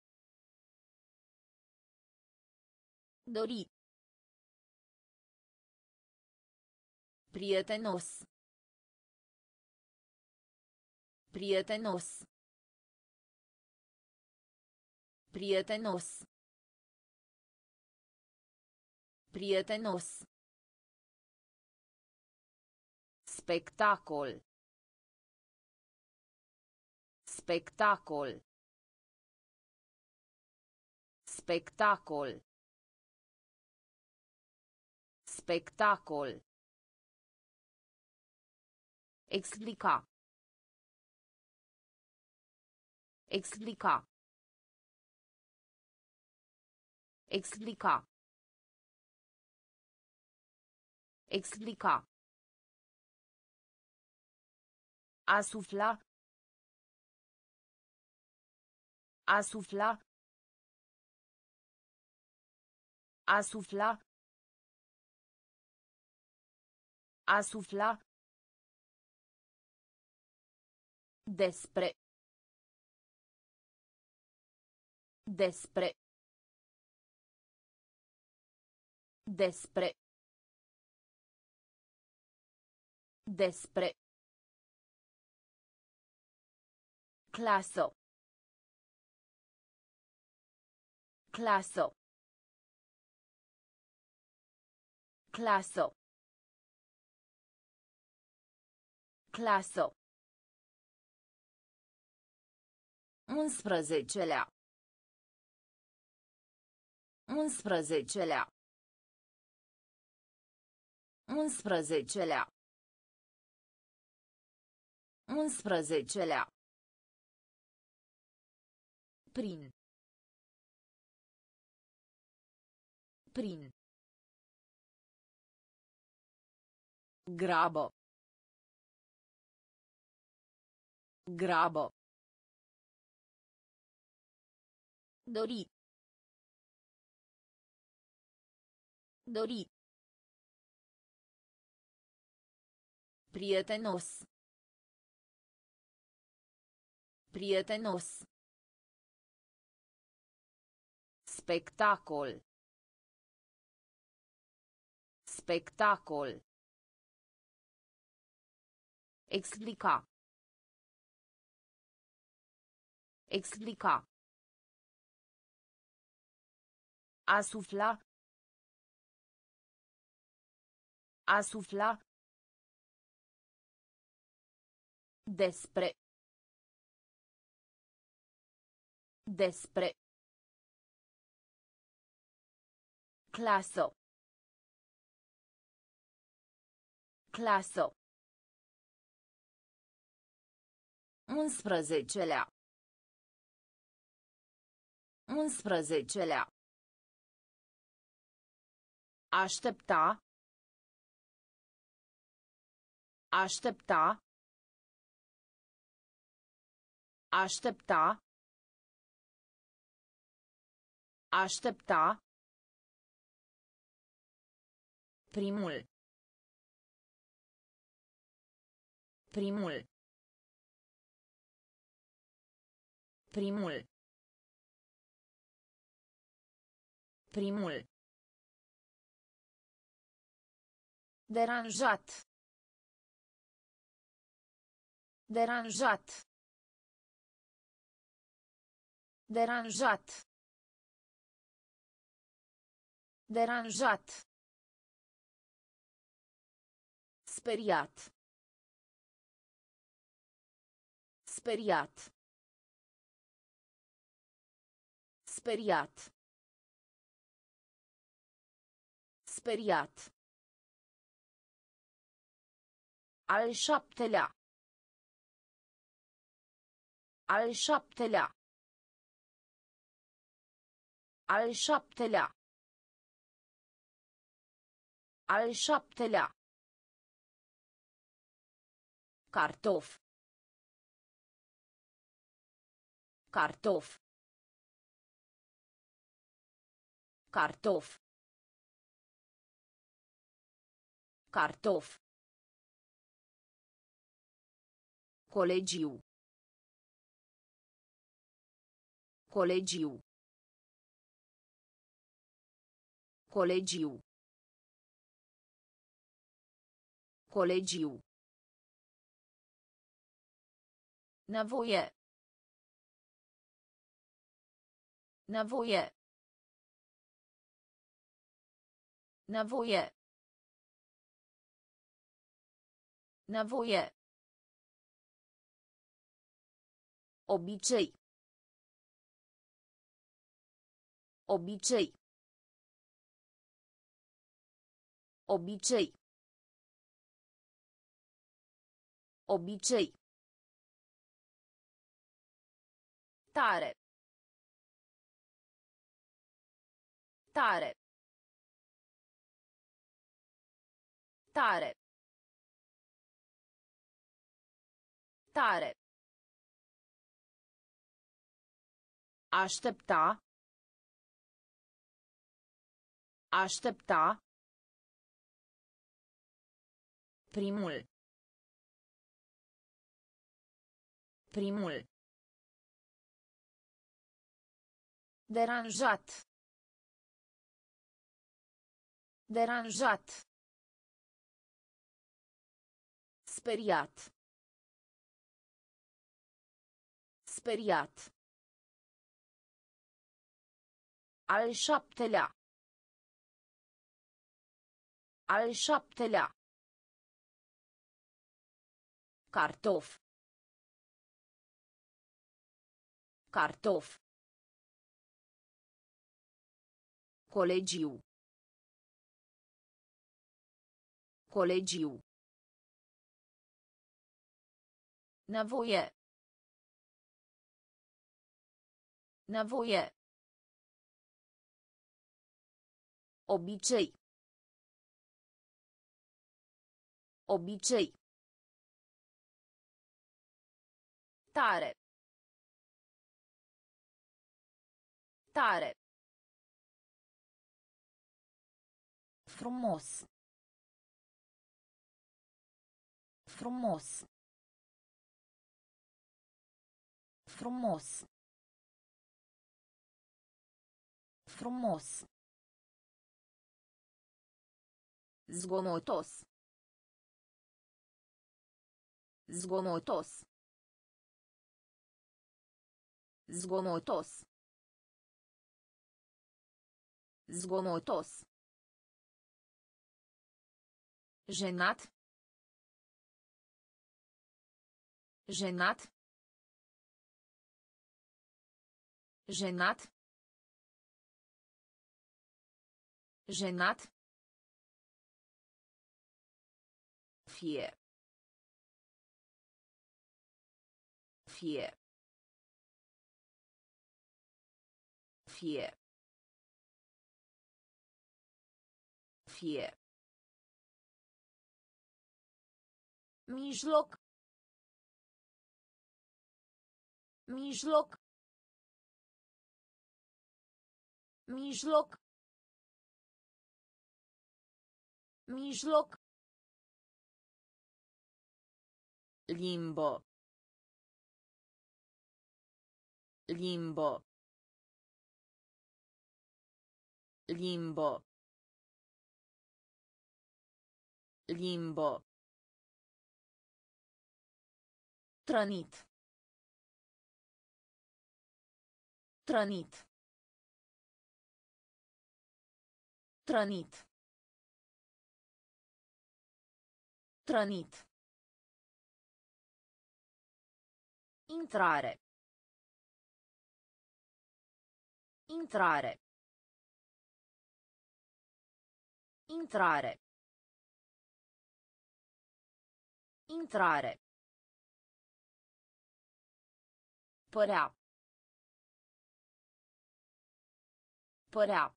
Dori. Prietenos. Prietenos. Prietenos. Prietenos. Spectacol. Spectacol. Spectacol. Spectacol. Explica. Explica. Explica. Explica. A sufla. A sufla. A sufla. A sufla. Despre. Despre. Despre. Despre. Clasă. Clasă. Clasă. Clasă. Unsprezecelea. Unsprezecelea. Unsprezecelea. Unsprezecelea. Prin. Prin. Grabă. Grabă. Dori. Dori. Prietenos. Prietenos. Spectacol. Spectacol. Explica. Explica. A sufla. A sufla. Despre. Despre. Clasă. Clasă. Unsprezecelea. Unsprezecelea. Aștepta. Aștepta. Aștepta. Aștepta. Primul. Primul. Primul. Primul. Deranjat. Deranjat. Deranjat. Deranjat. Speriat. Speriat. Speriat. Speriat. Al șaptelea. Al șaptelea. Al șaptelea. Al șaptelea. Cartof. Cartof. Cartof. Cartof. Colegiu. Colegiu. Colegiu. Colegiu. Nevoie. Nevoie. Nevoie. Nevoie. Obicei. Obicei. Obicei. Obicei. Tare. Tare. Tare. Tare. Aștepta. Aștepta. Primul. Primul. Deranjat. Deranjat. Speriat. Speriat. Al șaptelea. Al șaptelea. Cartof. Cartof. Colegiu. Colegiu. Nevoie. Nevoie. Obicei. Obicei. Tare. Tare. Frumos. Frumos. Frumos. Frumos. Zgomotos. Zgomotos. Zgomotos. Zgomotos. Jenat. Jenat. Jenat. Jenat. Fie. Fie. Fie. Fie. Mijloc. Mijloc. Mijloc. Mijloc. Limbo. Limbo. Limbo. Limbo. Trănit. Trănit. Trănit. Trănit. Intrare. Intrare. Intrare. Intrare. Părea. Părea.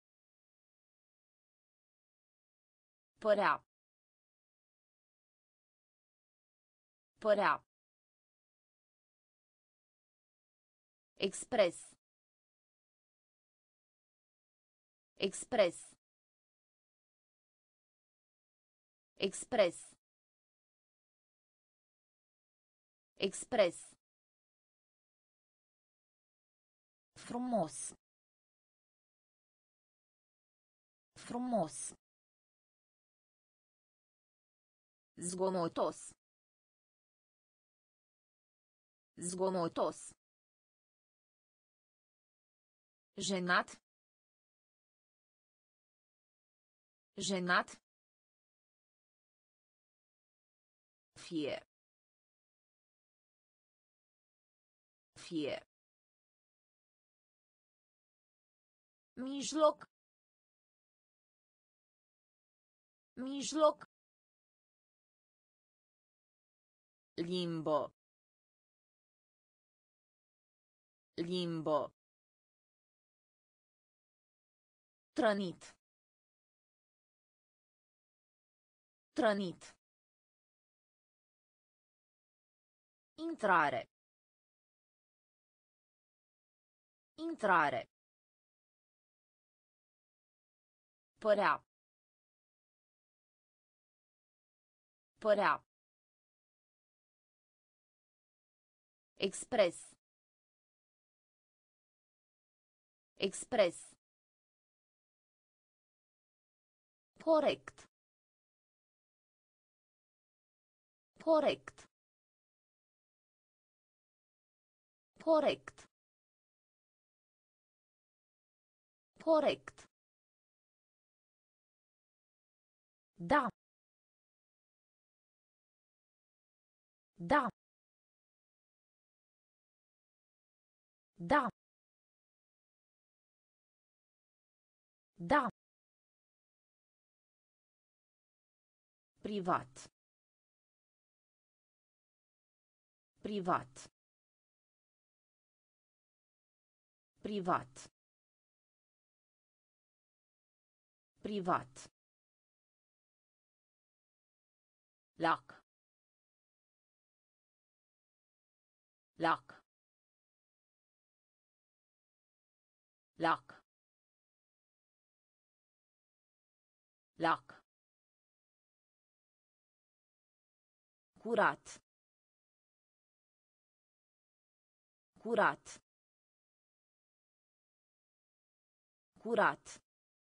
Părea. Părea. Expres. Expres. Expres. Expres. Frumos. Frumos. Zgomotos. Zgomotos. Jenat. Jenat. Fie. Fie. Mijloc. Mijloc. Limbo. Limbo. Trănit. Trănit. Intrare. Intrare. Părea. Părea. Expres. Expres. Corect. Corect. Corect. Corect. Da. Da. Da. Da. Privat. Privat. Privat. Privat. Lac. Lac. Lac. Lac. Curat. Curat. Curat.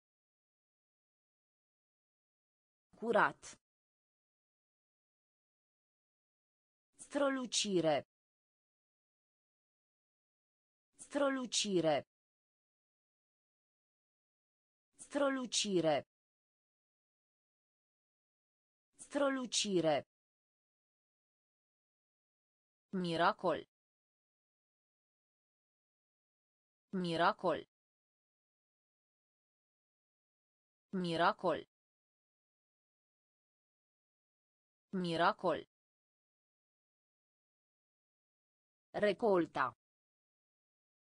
Curat. Strălucire. Strălucire. Strălucire. Strălucire. Miracol. Miracol. Miracol. Miracol. Recolta.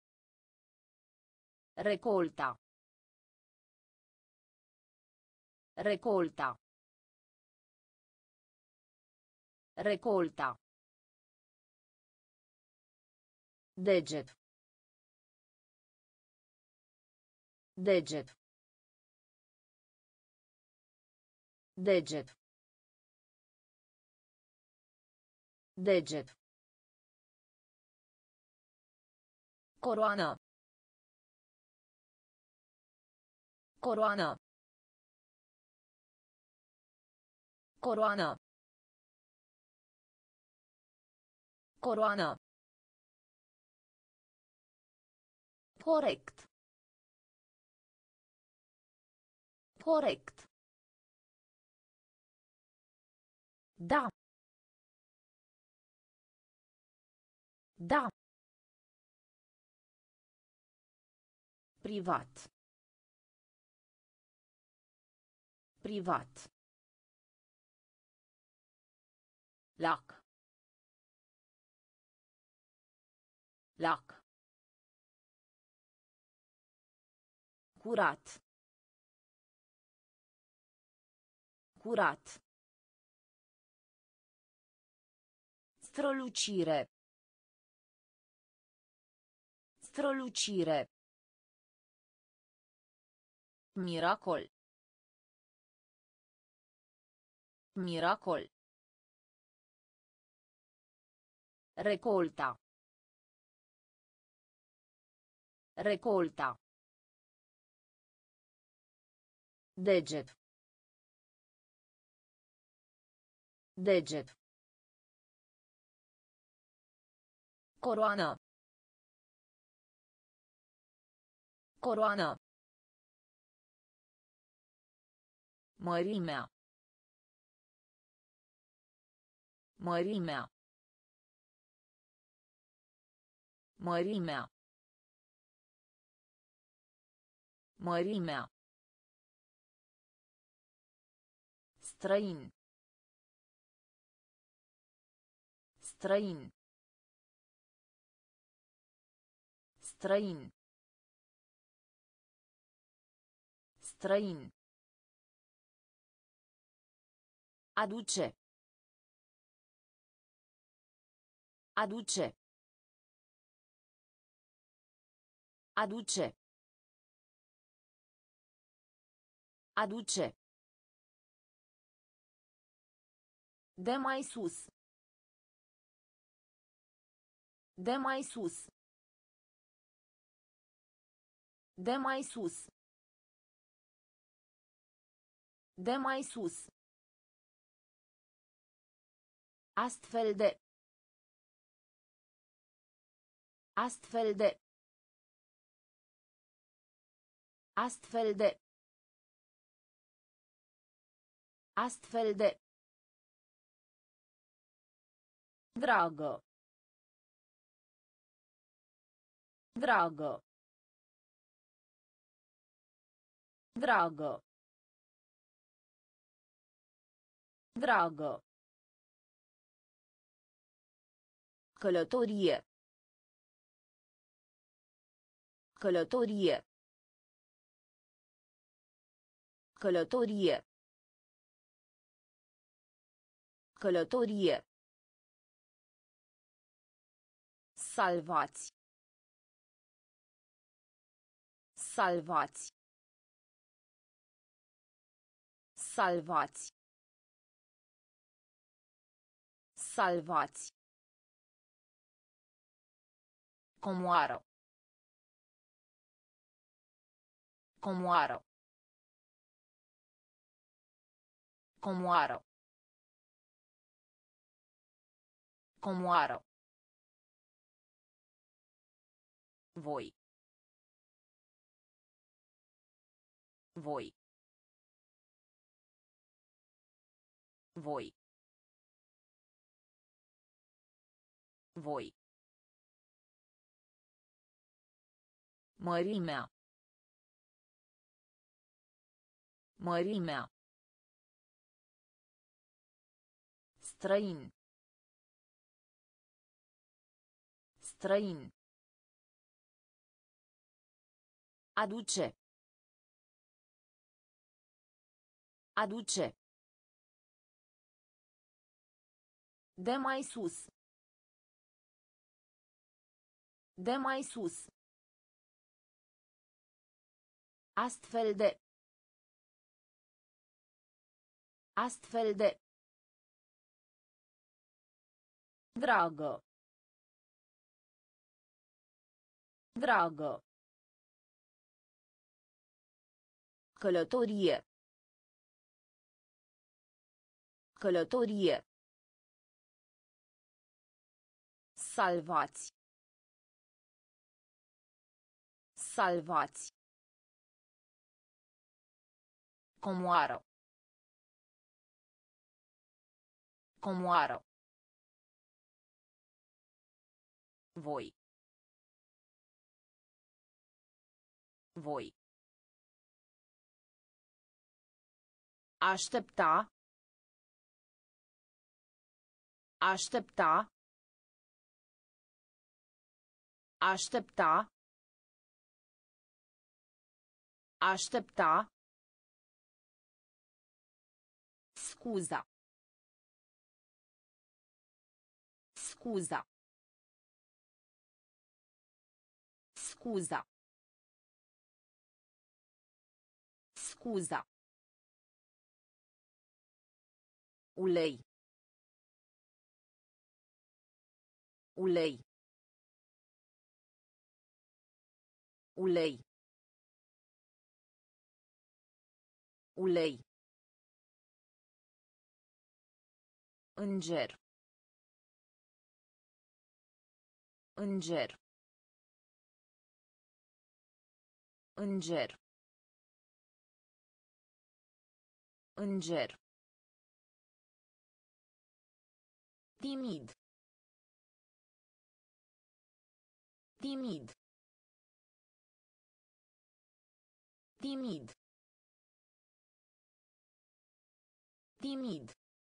Recolta. Recolta. Recolta. Deget. Deget. Deget. Deget. Coroană. Coroană. Coroană. Coroană. Corect. Corect. Da. Da. Privat. Privat. Lac. Lac. Curat. Curat. Strălucire. Strălucire. Miracol. Miracol. Recolta. Recolta. Deget. Deget. Coroană. Coroană. Mărimea. Mărimea. Mărimea. Mărimea. Străin. Străin. Străin. Străin. Aduce. Aduce. Aduce. Aduce. De mai sus. De mai sus. De mai sus. De mai sus. Astfel de. Astfel de. Astfel de. Astfel de. Dragă. Dragă. Dragă. Dragă. Călătorie. Călătorie. Călătorie. Călătorie. Salvați. Salvați. Salvați. Salvați. Comoară. Comoară. Comoară. Comoară. Voi. Voi. Voi. Voi. Mărimea. Mărimea. Străin. Străin. Aduce. Aduce. De mai sus. De mai sus. Astfel de. Astfel de. Dragă. Dragă. Călătorie. Călătorie. Salvați. Salvați. Comoară. Comoară. Voi. Voi. Aștepta. Aștepta. Aștepta. Aștepta. Scuza. Scuza. Scuza. Scuza. Ulei. Ulei. Ulei. Ulei. Înger. Înger. Înger. Înger. Timid. Timid. Timid. Timid.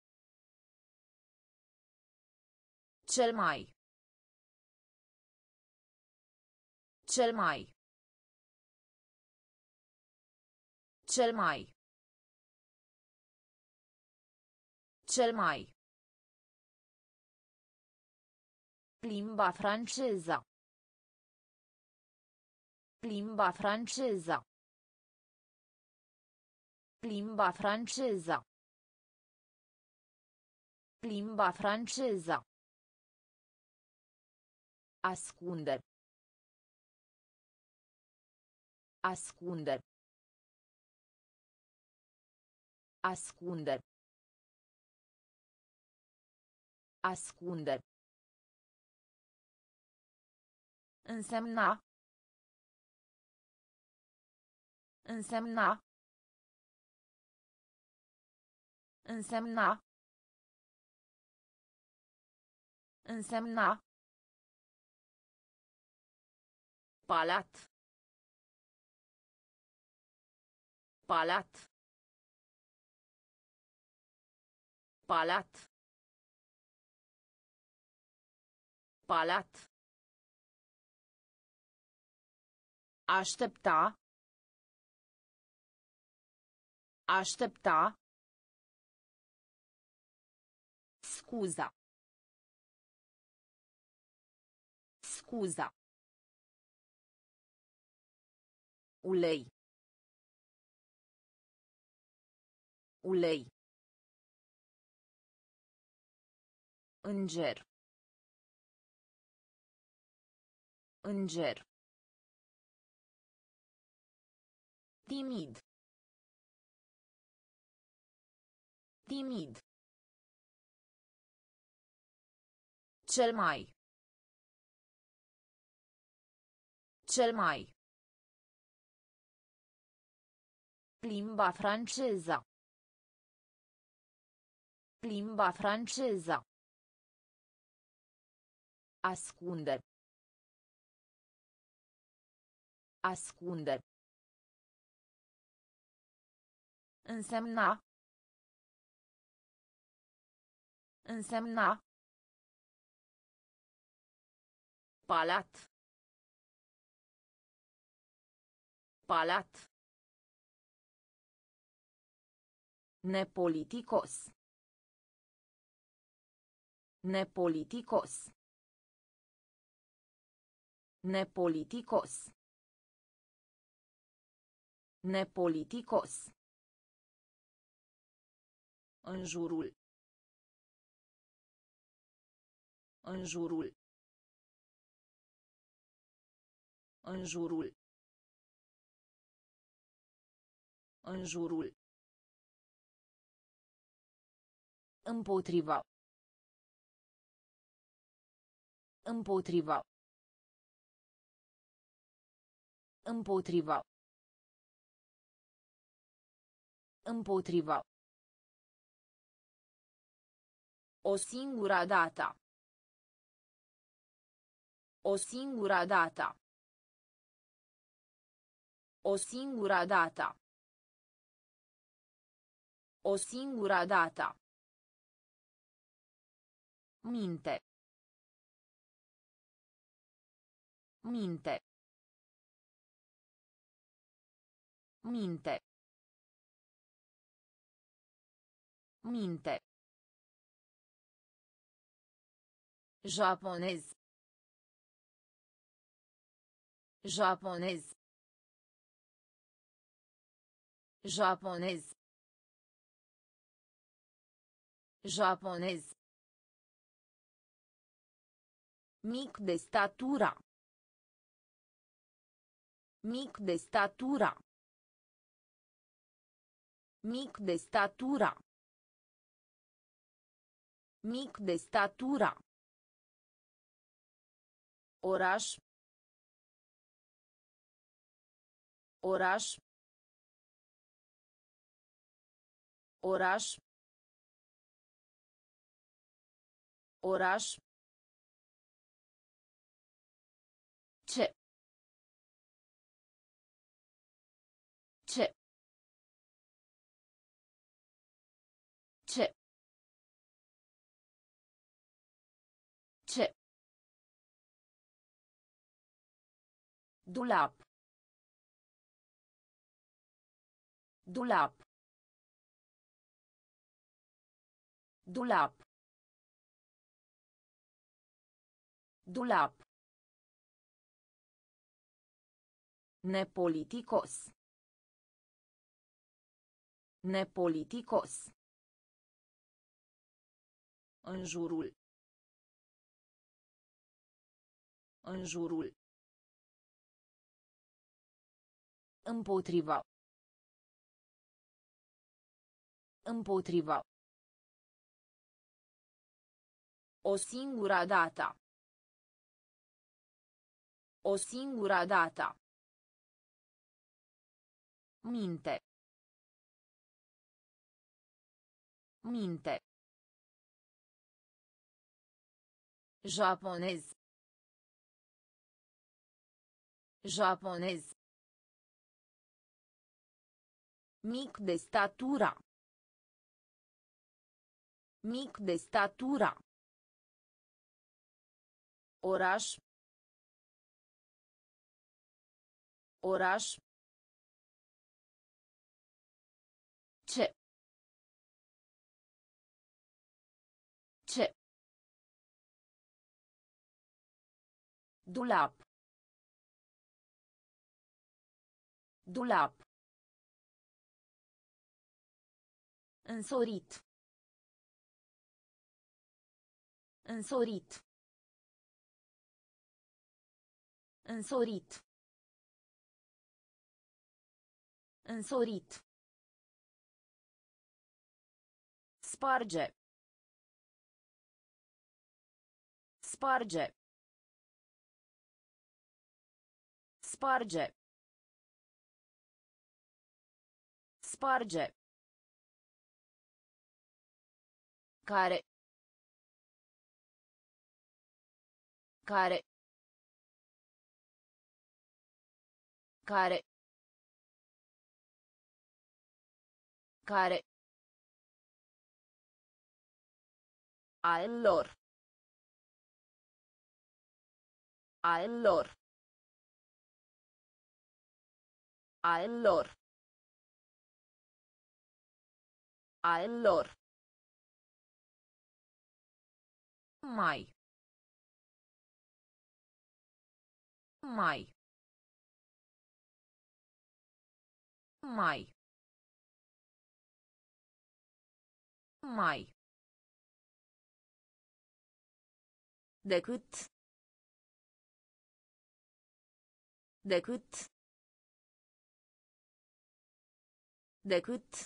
Cel mai. Cel mai. Cel mai. Cel mai. Limba franceză. Limba franceză. Limba franceză. Limba franceză. Ascunde. Ascunde. Ascunde. Ascunde. Însemna. Însemna. Însemna. Însemna. Palat. Palat. Palat. Palat. Aștepta. Aștepta. Scuza. Scuza. Ulei. Ulei. Înger. Înger. Timid. Timid. Cel mai. Cel mai. Limba franceză. Limba franceză. Ascunde. Ascunde. Însemna. Însemna. Palat. Palat. Nepoliticos. Nepoliticos. Nepoliticos. Nepoliticos. În jurul. În jurul. În jurul. În jurul. Împotriva. Împotriva. Împotriva. Împotriva. O singură dată. O singură dată. O singură dată. O singură dată. Minte. Minte. Minte. Minte. Japonez. Japonez. Japonez. Japonez. Mic de statura. Mic de statura. Mic de statura. Mic de statura. Oraș. Oraș. Oraș. Oraș. Ce. Ce. Ce. Ce. Dulap. Dulap. Dulap. Dulap. Nepoliticos. Nepoliticos. În jurul. În jurul. Împotriva. Împotriva. O singură dată. O singură dată. Minte. Minte. Japonez. Japonez. Mic de statura. Mic de statura. Oraș. Oraș. Ce. Ce. Dulap. Dulap. Însorit. Însorit. Însorit. Însorit. Sparge. Sparge. Sparge. Sparge. Care. Care. Care. Care. A lor. A lor. A lor. Al lor. Mai. Mai. Mai. Mai. Decât. Decât. Decât.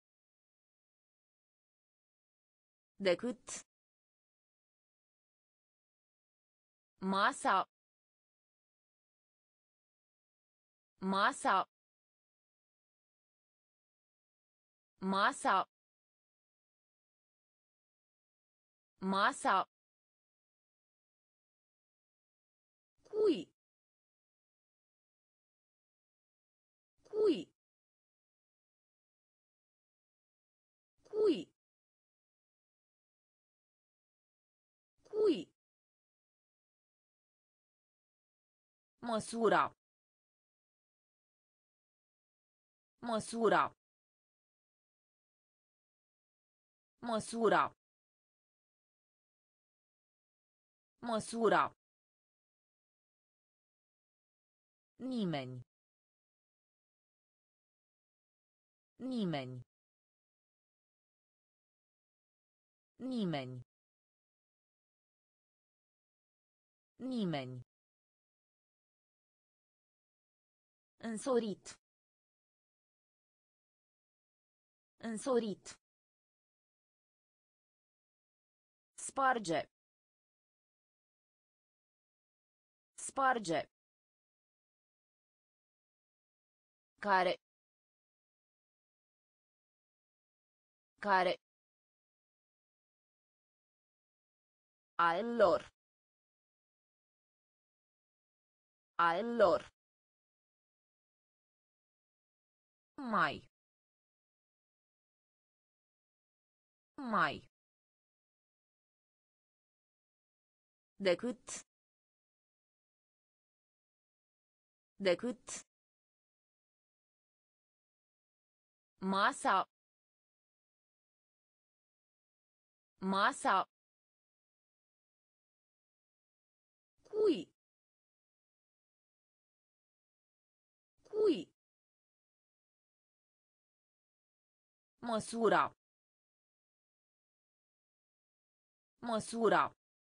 Decât. Masa. Masa. Masa. Masa. Cui. Cui. Cui. Cui. Măsura. Măsura. Măsura. Măsura. Nimeni. Nimeni. Nimeni. Nimeni. Însorit. Însorit. Sparge. Sparge. Care. Care. Al lor. Al lor. Mai. Mai. Decât. Decât. Masa. Masa. Cui. Cui. Măsura. Măsura.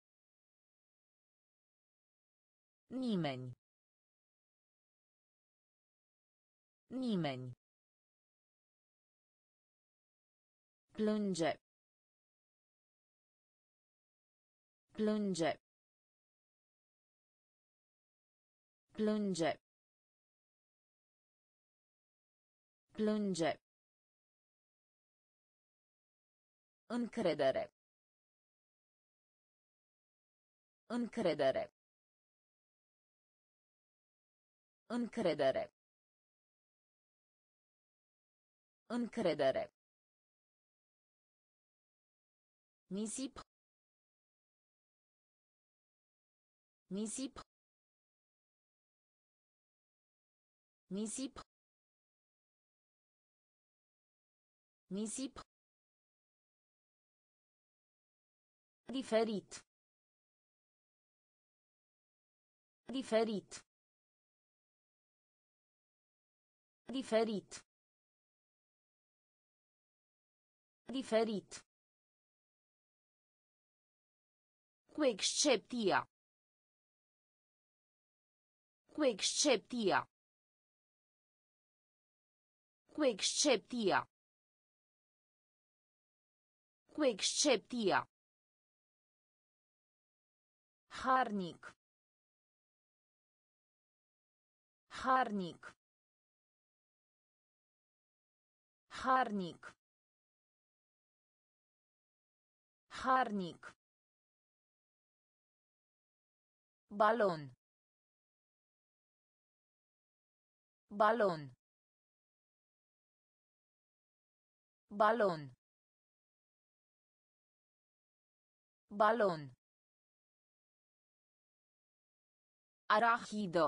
Nimeni. Nimeni. Plânge. Plânge. Plânge. Plânge. Încredere. Încredere. Încredere. Încredere. Nisip. Nisip. Nisip. Nisip. Diferit. Diferit. Diferit. Diferit. Cu excepția. Cu excepția. Cu excepția. Cu excepția. Harnic. Harnic. Harnic. Harnic. Balon. Balon. Balon. Balon. Arahido.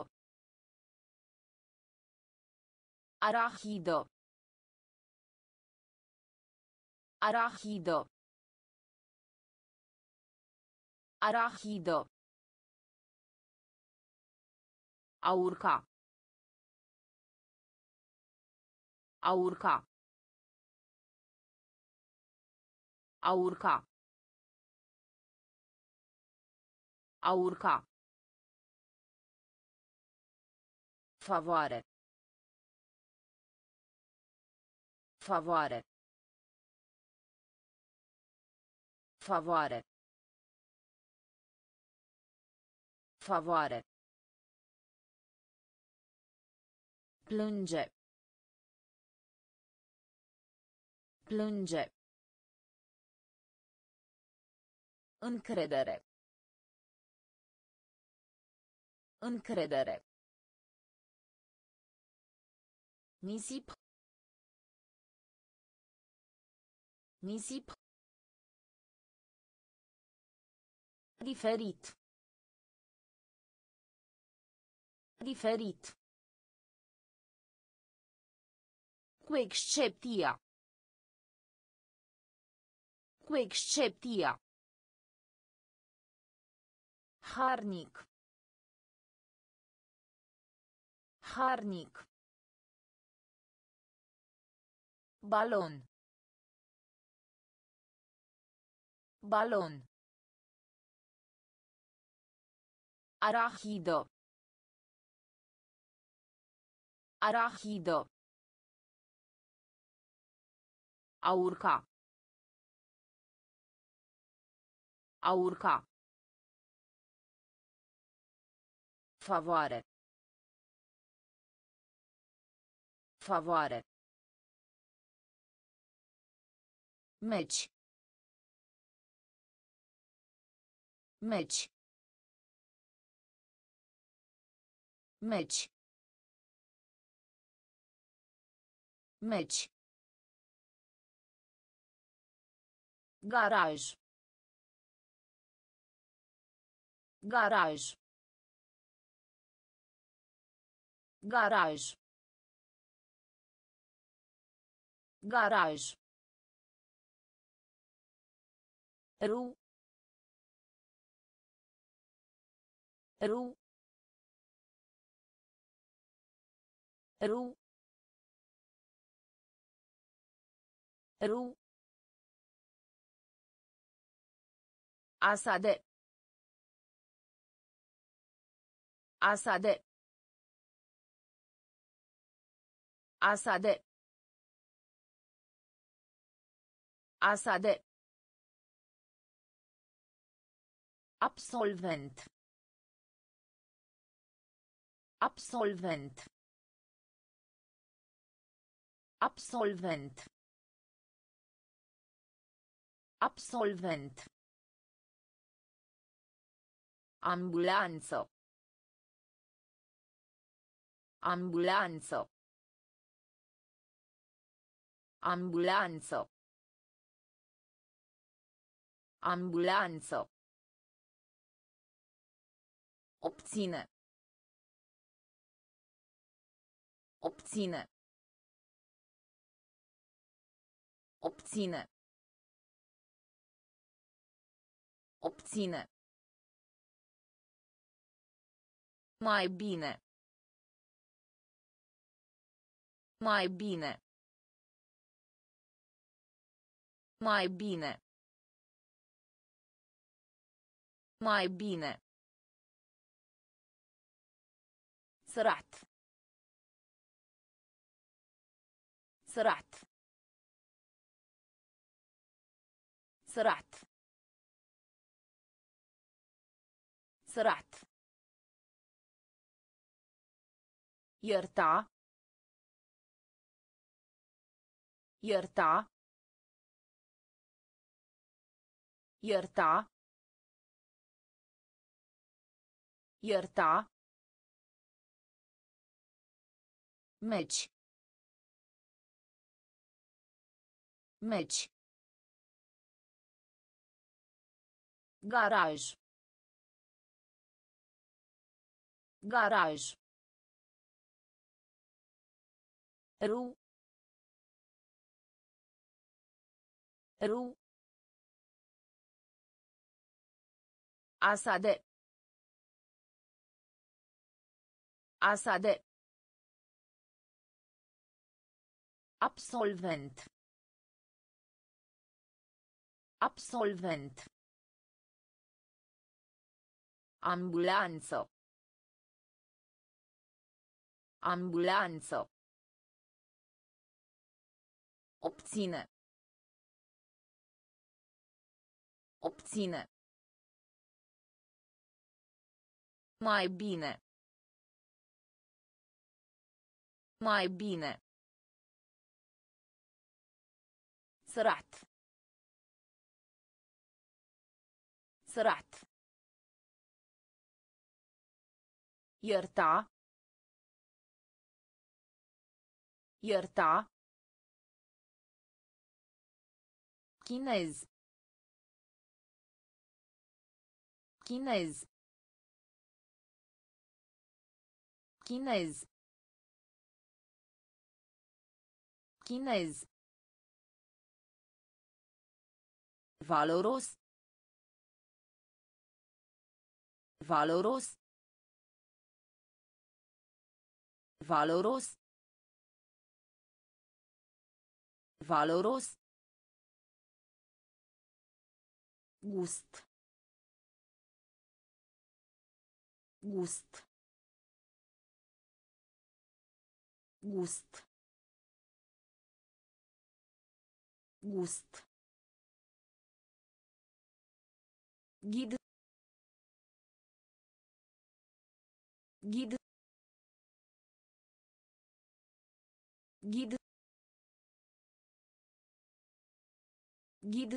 Arahido. Arahido. Arahido. A urca. A urca. A urca. A urca. Favoare. Favoare. Favoare. Favoare. Plânge. Plânge. Încredere. Încredere. Nisip. Nisip. Diferit. Diferit. Cu excepția. Cu excepția. Harnic. Harnic. Balon. Balon. Arahido. Arahido. A urca. A urca. Favoare. Favoare. Meci. Meci. Meci. Meci. Garaj. Garaj. Garaj. Garaj. Ru. Ru. Ru. Ru. Asade. Asade. Asade. Asade. Absolvent. Absolvent. Absolvent. Absolvent. Ambulanță. Ambulanță. Ambulanță. Ambulanță. Obține. Obține. Obține. Obține. Mai bine. Mai bine. Mai bine. Mai bine. سرعت. سرعت. سرعت. سرعت. يرتع. يرتع. يرتع. يرتع. Meci. Meci. Garaj. Garaj. Ru. Ru. Asade. Asade. Absolvent. Absolvent. Ambulanță. Ambulanță. Obține. Obține. Mai bine. Mai bine. Sărat. Sărat. Ierta. Ierta. Chinez. Chinez. Chinez. Chinez. Valoros. Valoros. Valoros. Valoros. Gust. Gust. Gust. Gust. Ghid. Ghid. Ghid. Ghid.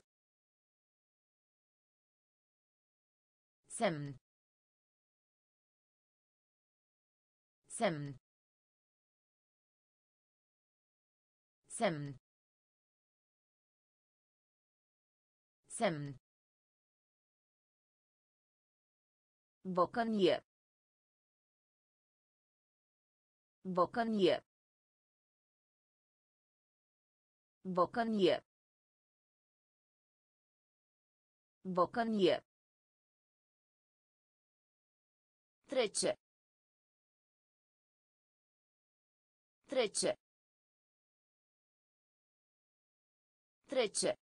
Semn. Semn. Semn. Semn. Bocănie. Bocănie. Bocănie. Bocănie. Trece. Trece. Trece.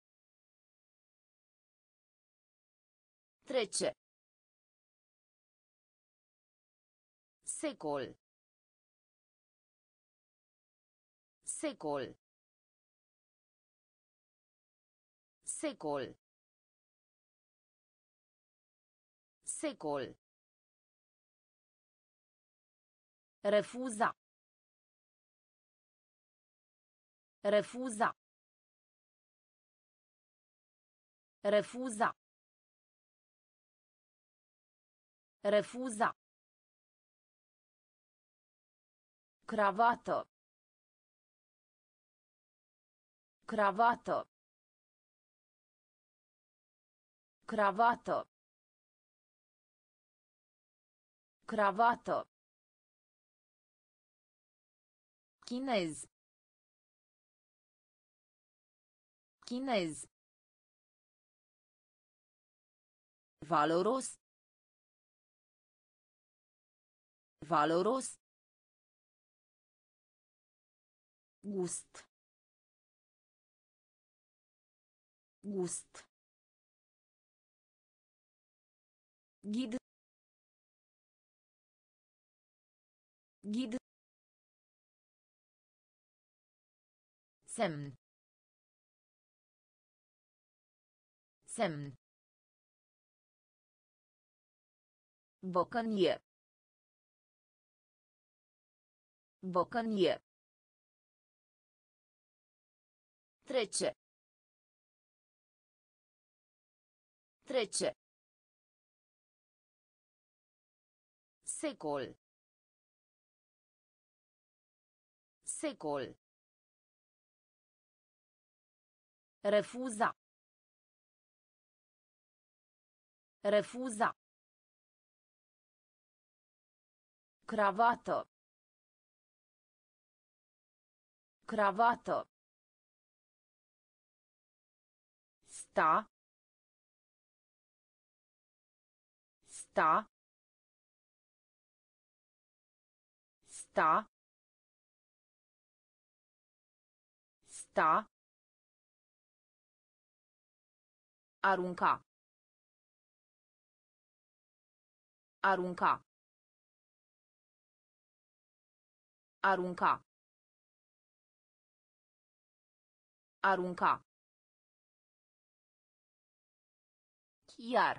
Trece. Secol. Secol. Secol. Secol. Refuza. Refuza. Refuza. Refuza. Cravată. Cravată. Cravată. Cravată. Chinez. Chinez. Valoros. Valoros. Gust. Gust. Ghid. Ghid. Semn. Semn. Bocănie. Bocănie. Trece. Trece. Secol. Secol. Refuza. Refuza. Cravată. Cravată. sta, sta, sta, sta, arunca, arunca, arunca, arunca, chiar,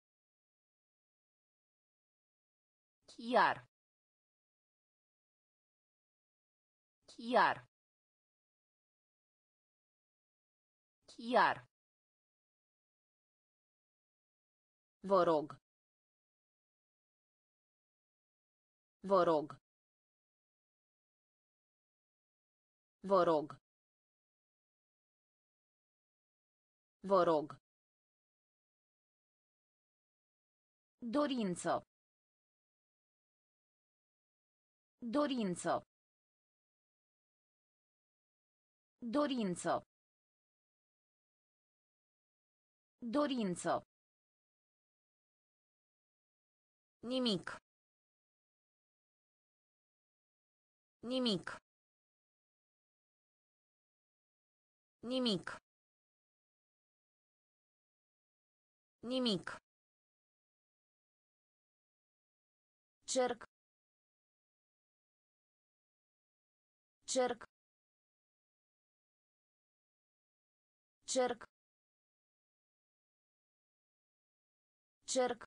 chiar, chiar, chiar, vă rog, vă rog, vă rog, vă rog, dorință, dorință, dorință, dorință, nimic, nimic, nimic, nimic, cerc, cerc, cerc, cerc,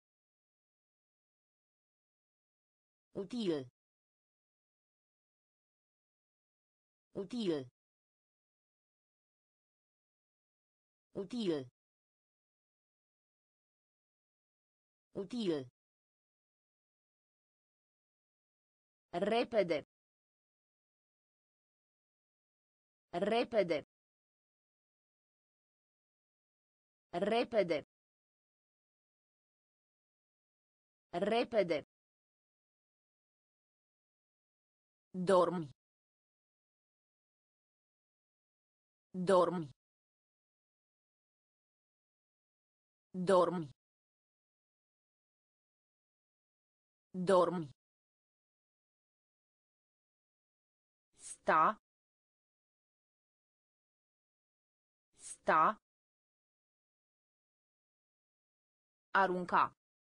util, util, util, util, repede, repede, repede, repede, dormi, dormi, dormi, dormi, sta, sta, arunca,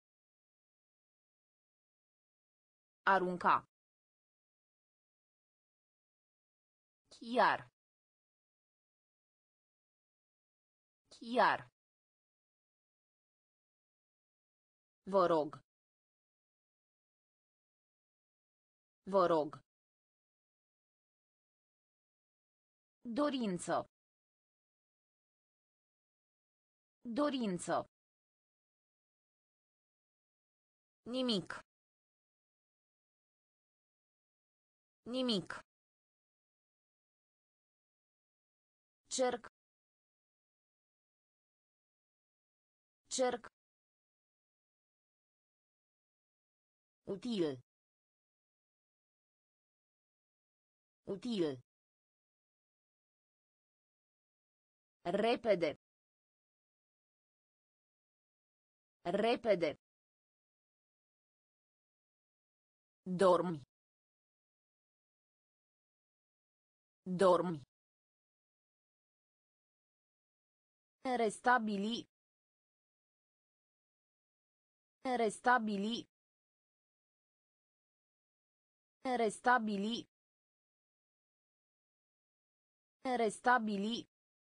arunca, chiar, chiar, vă rog, vă rog, dorință, dorință, nimic, nimic, cerc, cerc, util, util, repede, repede, dormi, dormi, restabili, restabili, restabili, restabili,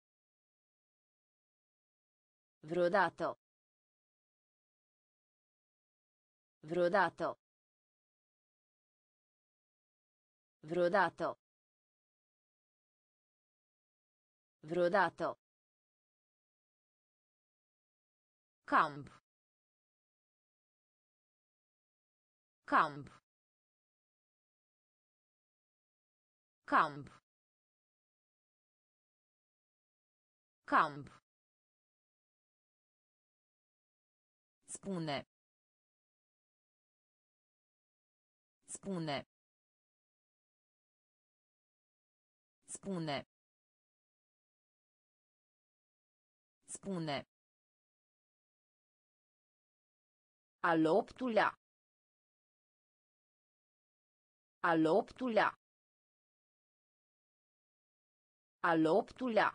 vreodată, vreodată, vreodată, vreodată, camp, camp, camp, camp, spune, spune, spune, Spune. Al optulea. Al optulea. Al optulea.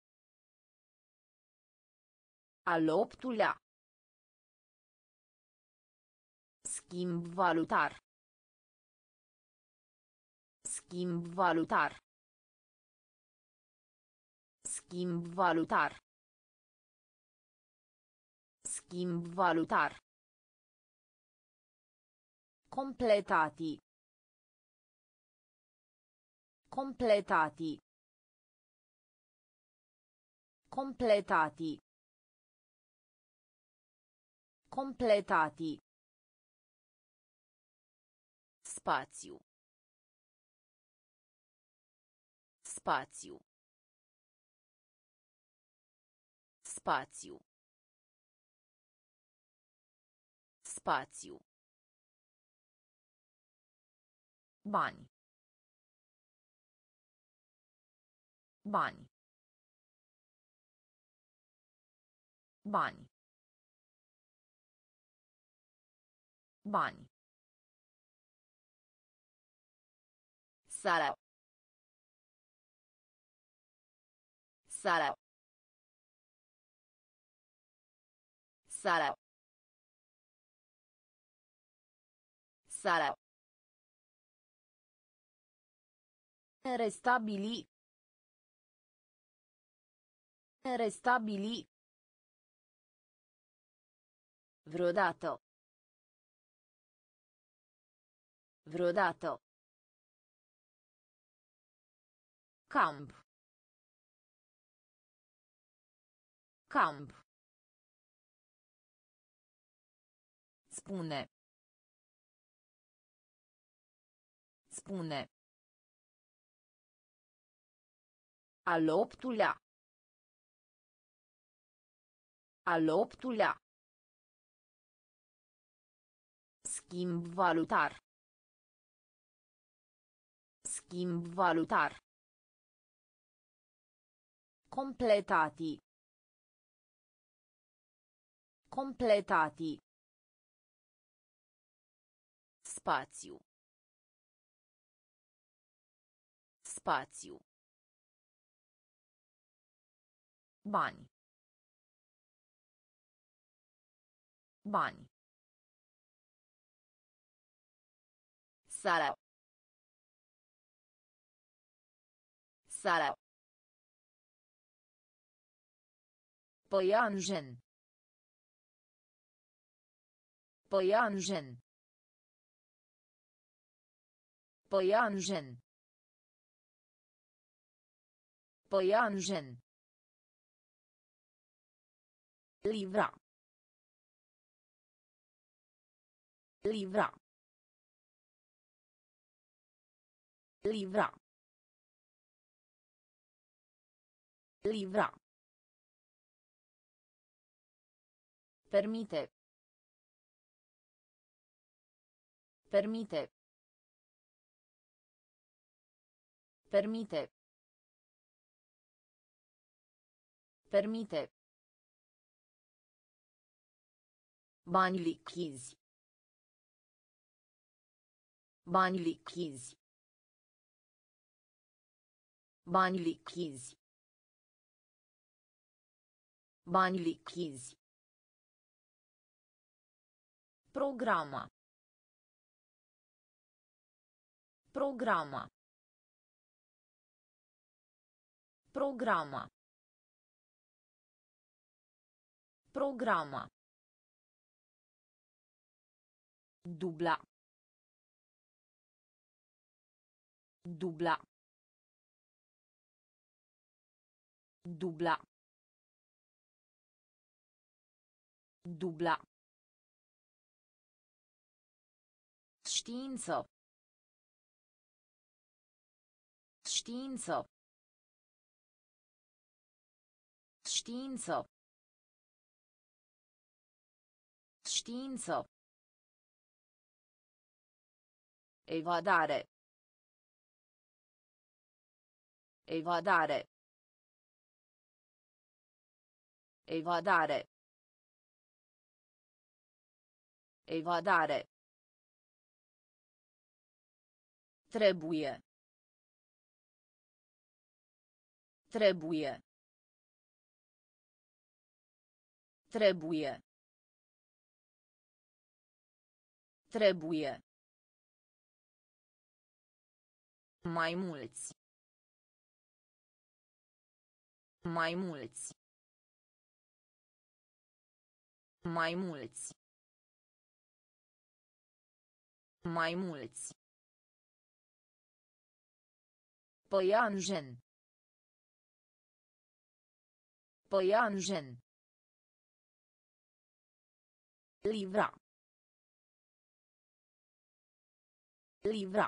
Al optulea. Schimb valutar. Schimb valutar. Schimb valutar. Schimb valutar. Completati. Completati. Completati. Completati. Spațiu. Spațiu. Spațiu. Spațiu. Bani. Bani. Bani. Bani. Sala. Sala. Sala. Sala. Restabili. Restabili. Vreodată. Vreodată. Camp. Camp. Spune. Spune. Al optulea. Al optulea. Schimb valutar. Schimb valutar. Completati. Completati. Spațiu. Spațiu. Bani. Bani. Sala. Sala. Păianjen. Păianjen. Păianjen. Păianjen. Livra. Livra. Livra. Livra. Permite. Permite. Permite. Permite. Bani lichizi. Bani lichizi. Bani lichizi. Bani lichizi. Programa. Programa. Programa. Programa. Dubla. Dubla. Dubla. Dubla. Știință. Știință. Știință. Știință. Evadare. Evadare. Evadare. Evadare. Trebuie. Trebuie. Trebuie. Trebuie. Mai mulți. Mai mulți. Mai mulți. Mai mulți. Păianjen. Păianjen. Livra. Livra.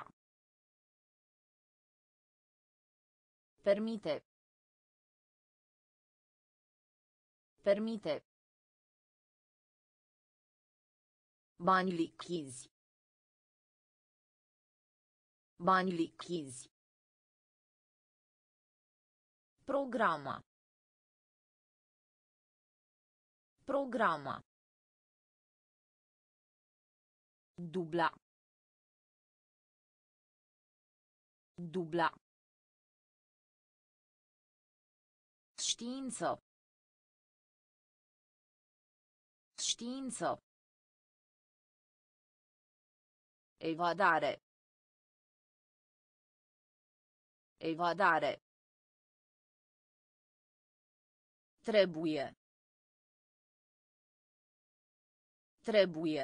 Permite. Permite. Bani lichizi. Bani lichizi. Programa. Programa. Dubla. Dubla. Știință. Știință. Evadare. Evadare. Trebuie. Trebuie.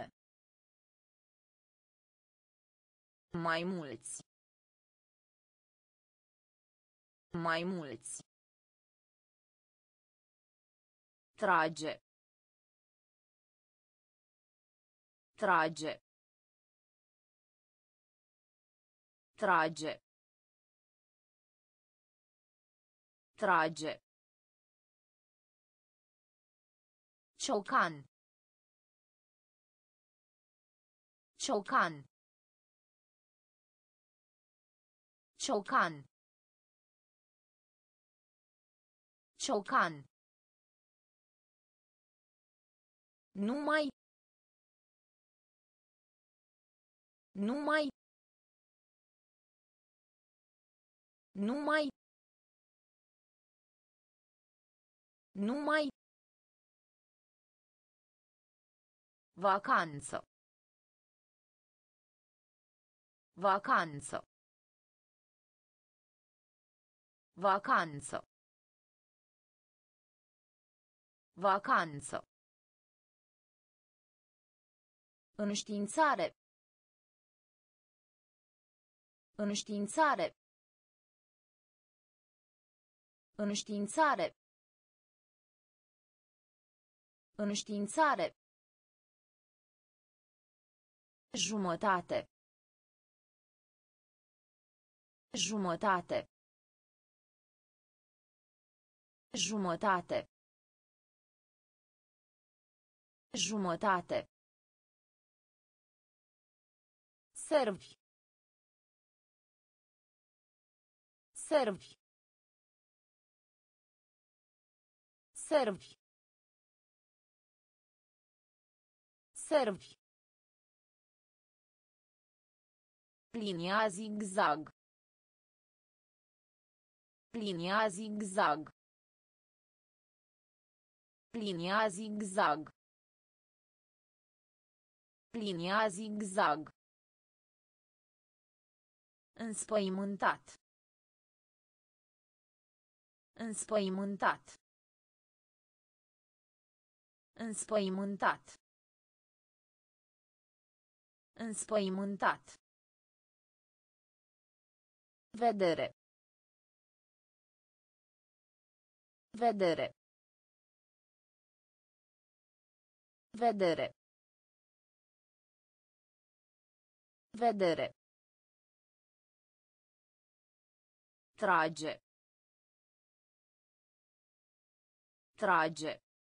Mai mulți. Mai mulți. Trage. Trage. Trage. Trage. Ciocan. Ciocan. Ciocan. Ciocan. Numai. Numai. Numai. Numai. Vacanță. Vacanță. Vacanță. Vacanță. Înștiințare. Înștiințare. Înștiințare. Înștiințare. Jumătate. Jumătate. Jumătate. Jumătate. Servi. Servi. Servi. Servi. Linia zigzag. Linia zigzag. Linia zigzag. Linia zigzag. Înspăimântat. Înspăimântat. Înspăimântat. Înspăimântat. Vedere. Vedere. Vedere. Vedere. Trage. Trage.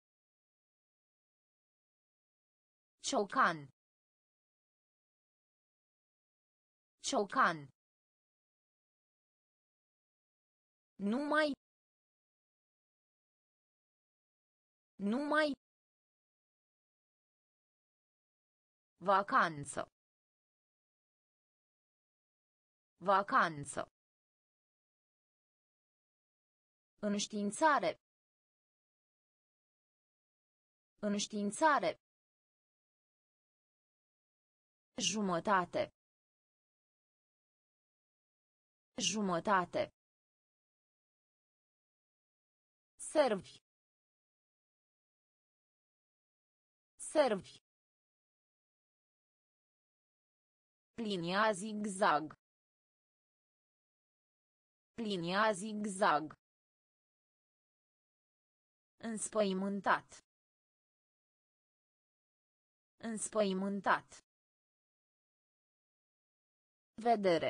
Ciocan. Ciocan. Numai. Numai. Vacanță. Vacanță. Înștiințare. Înștiințare. Jumătate. Jumătate. Servi. Servi. Linia zigzag. Linia zigzag. Înspăimântat. Înspăimântat. Vedere.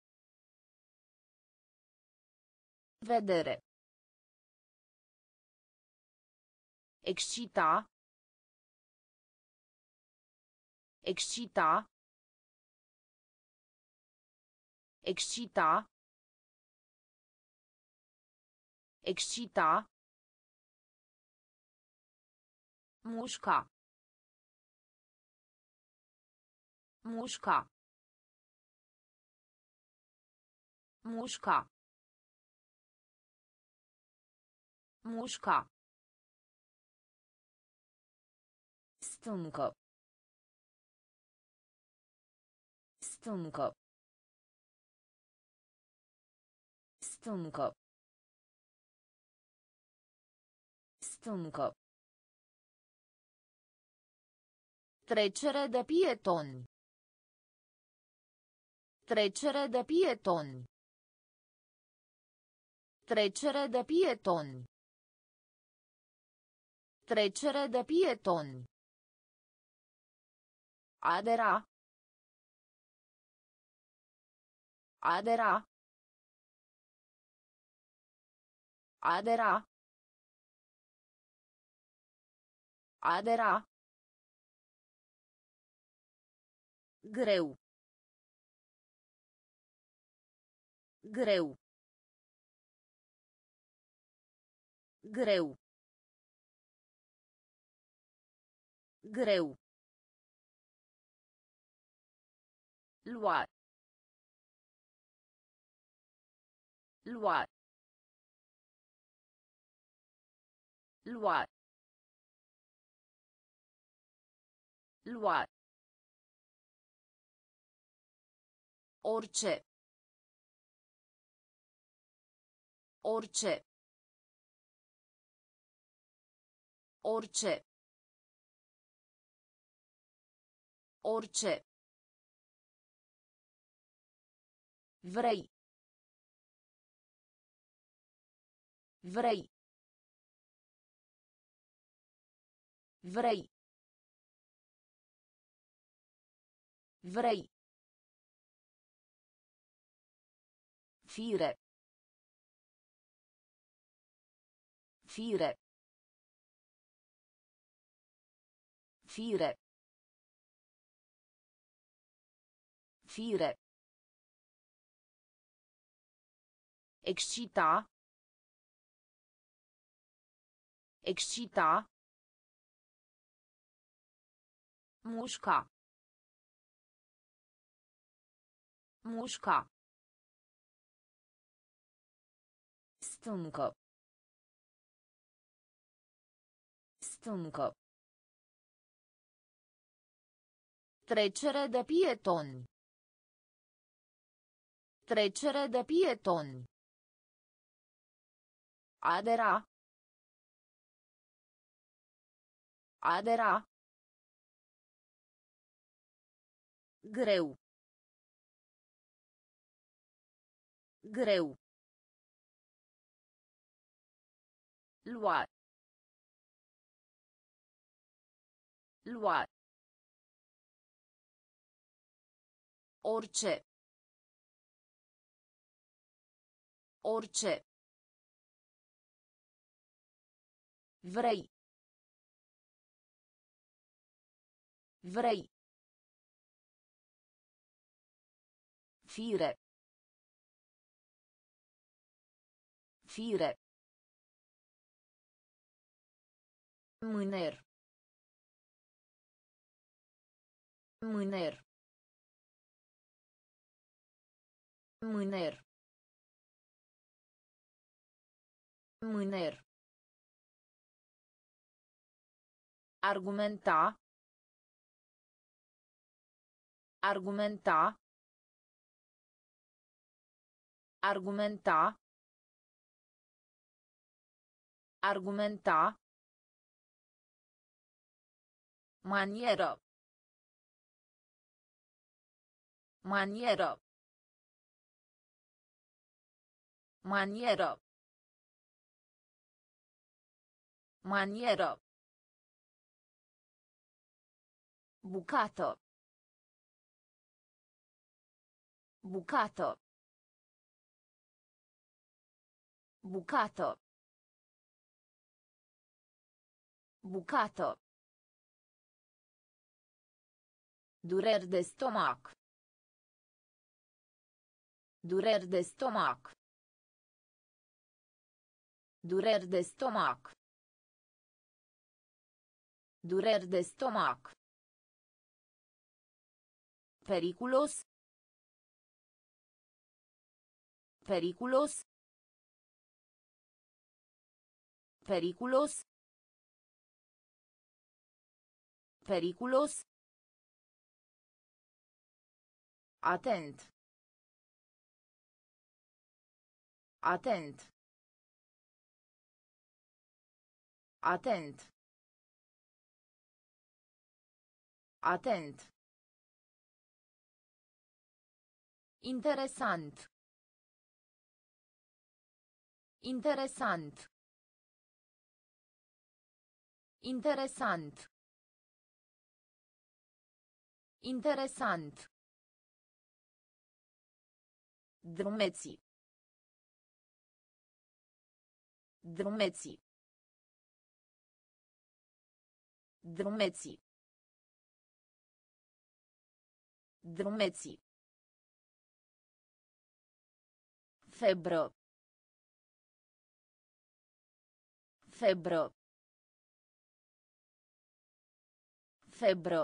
Vedere. Excita. Excita. Excita. Excita. Mușca. Mușca. Mușca. Mușca. Stâncă. Stâncă. Stâncă. Stâncă. Trecere de pietoni. Trecere de pietoni. Trecere de pietoni. Trecere de pietoni. Adera. Adera. Adera. Adera. Greu. Greu. Greu. Greu. Lua. Lua. Lua. Lua. Orice. Orice. Orice. Orice. Vrei. Vrei. Vrei. Vrei. Fire. Fire. Fire. Fire. Excita. Excita. Mușca. Mușca. Stâncă. Stâncă. Trecere de pietoni. Trecere de pietoni. Adera. Adera. Greu. Greu. Lua. Lua. Orice. Orice. Vrei. Vrei. Fire. Fire. Mâner. Mâner. Mâner. Mâner. Argumenta. Argumenta. Argumenta. Argumenta. Manieră. Manieră. Manieră. Manieră. Bucată. Bucată. Bucată. Bucată. Dureri de stomac. Dureri de stomac. Dureri de stomac. Dureri de stomac. Periculos. Periculos. Periculos. Periculos. Atent. Atent. Atent. Atent. Interesant. Interesant. Interesant. Interesant. Drumeții. Drumeții. Drumeții. Drumeții. Febră. Febră. Febră.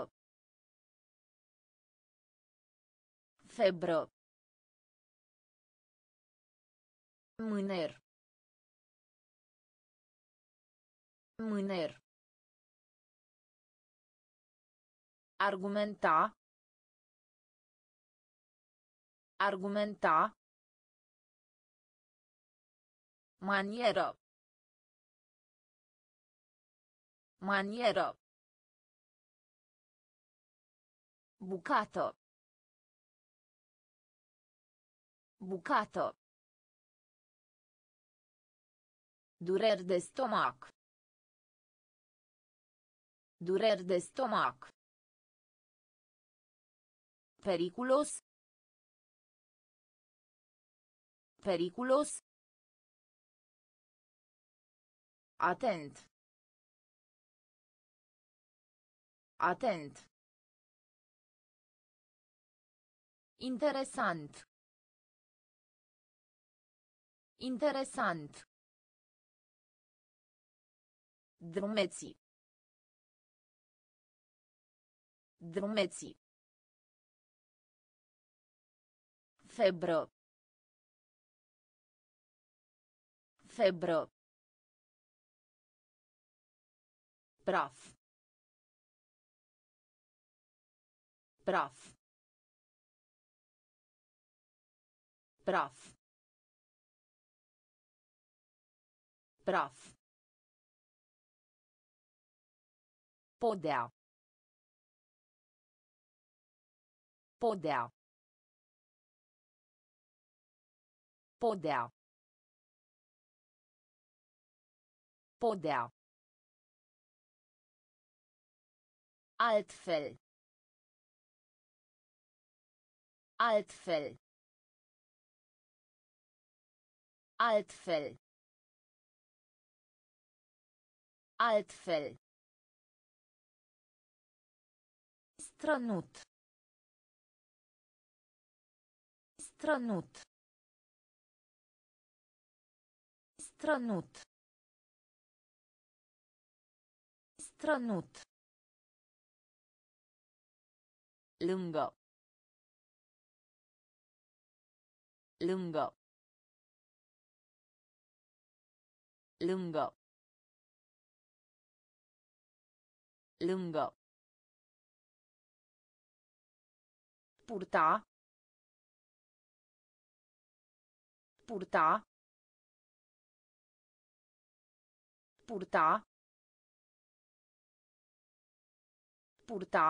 Febră. Mâner. Mâner. Argumenta. Argumenta. Manieră. Manieră. Bucată. Bucată. Dureri de stomac. Dureri de stomac. Periculos. Periculos. Atent. Atent. Interesant. Interesant. Drumeții. Drumeții. Febră. Febră. Praf. Praf. Praf. Praf. Podea. Podea. Podea. Podea. Altfel. Altfel. Altfel. Altfel. Strănut. Strănut. Strănut. Strănut. Lângă. Lângă. Lângă. Lângă. Purta. Purta. Purta. Purta.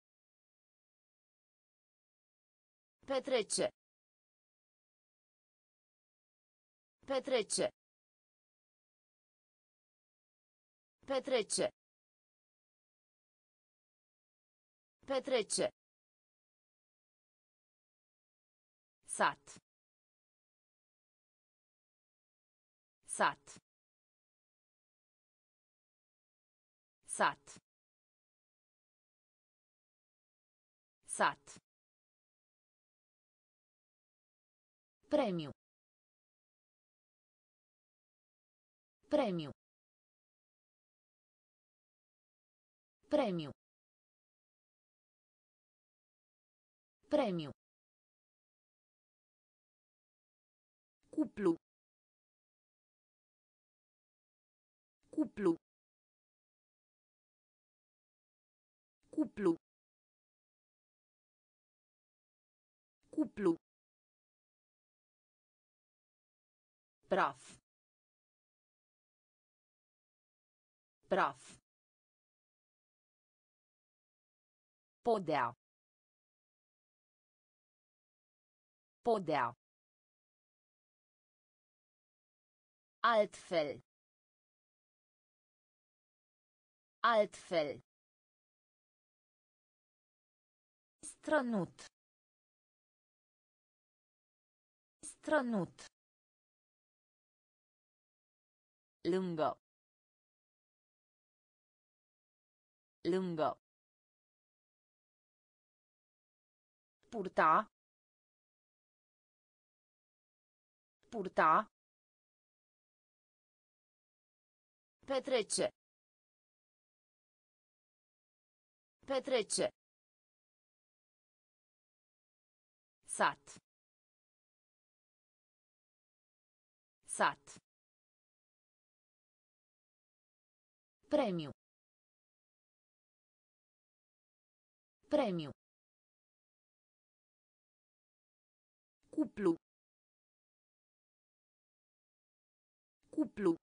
Petrece. Petrece. Petrece. Petrece. Sat. Sat. Sat. Sat. Premiu. Premiu. Premiu. Premiu. Cuplu. Cuplu. Cuplu. Cuplu. Praf. Praf. Podea. Podea. Altfel. Altfel. Strănut. Strănut. Lângă. Lângă. Purta. Purta. Petrece. Petrece. Sat. Sat. Premiu. Premiu. Cuplu. Cuplu.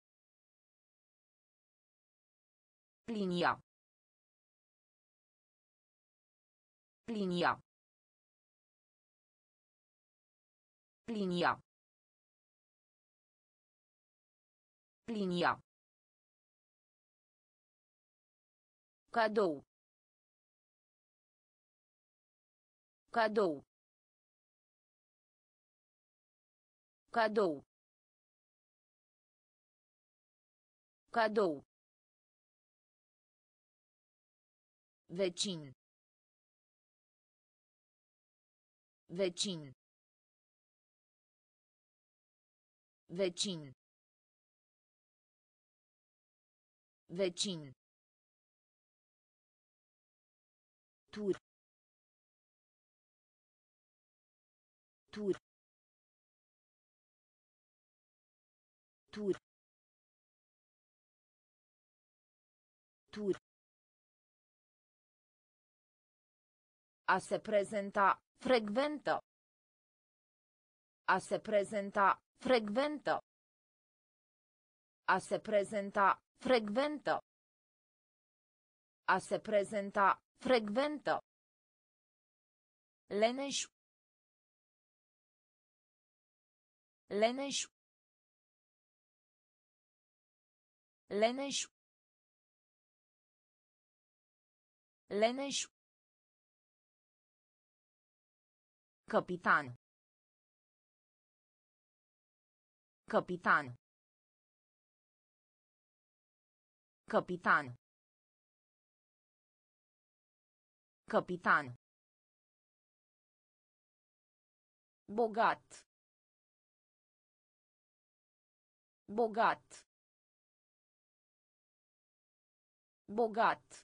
Plinia. Plinia. Plinia. Plinia. Cadou. Cadou. Cadou. Cadou. Vecin. Vecin. Vecin. Vecin. Tur. Tur. Tur. Tur. A se prezenta, frecventă. A se prezenta, frecventă. A se prezenta, frecventă. A se prezenta, frecventă. Leneș. Leneș. Leneș. Leneș. Capitan. Capitan. Capitan. Capitan. Bogat. Bogat. Bogat.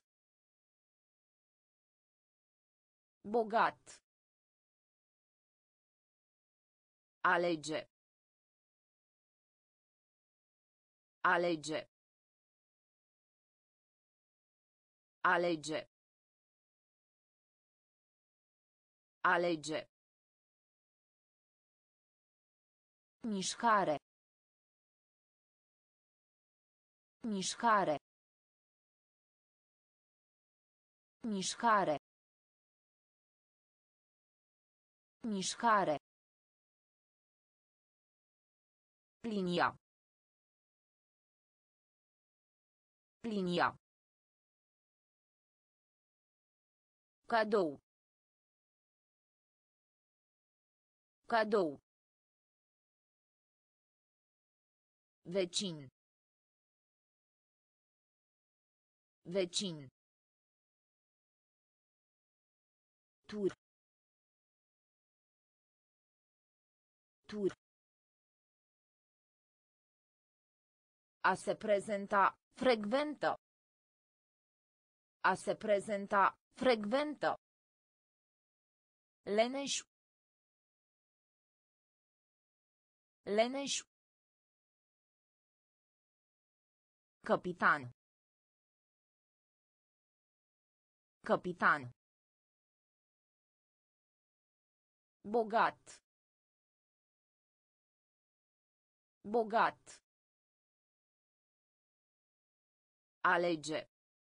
Bogat. Alege. Alege. Alege. Alege. Mișcare. Mișcare. Mișcare. Mișcare. Linia. Linia. Cadou. Cadou. Vecin. Vecin. Tur. Tur. A se prezenta, frecventă. A se prezenta, frecventă. Leneș. Leneș. Capitan. Capitan. Bogat. Bogat. Alege.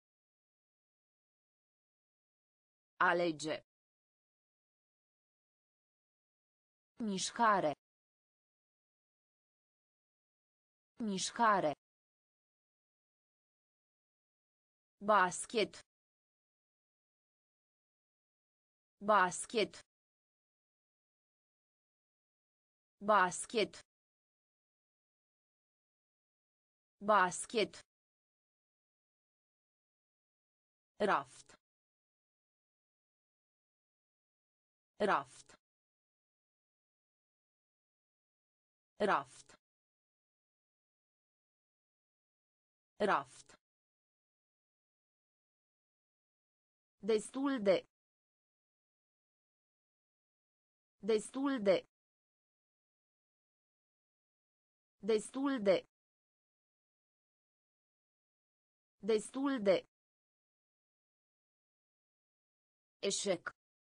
Alege. Mișcare. Mișcare. Basket. Basket. Basket. Basket. Raft. Raft. Raft. Raft. Destul de. Destul de. Destul de. Destul de. Eșec.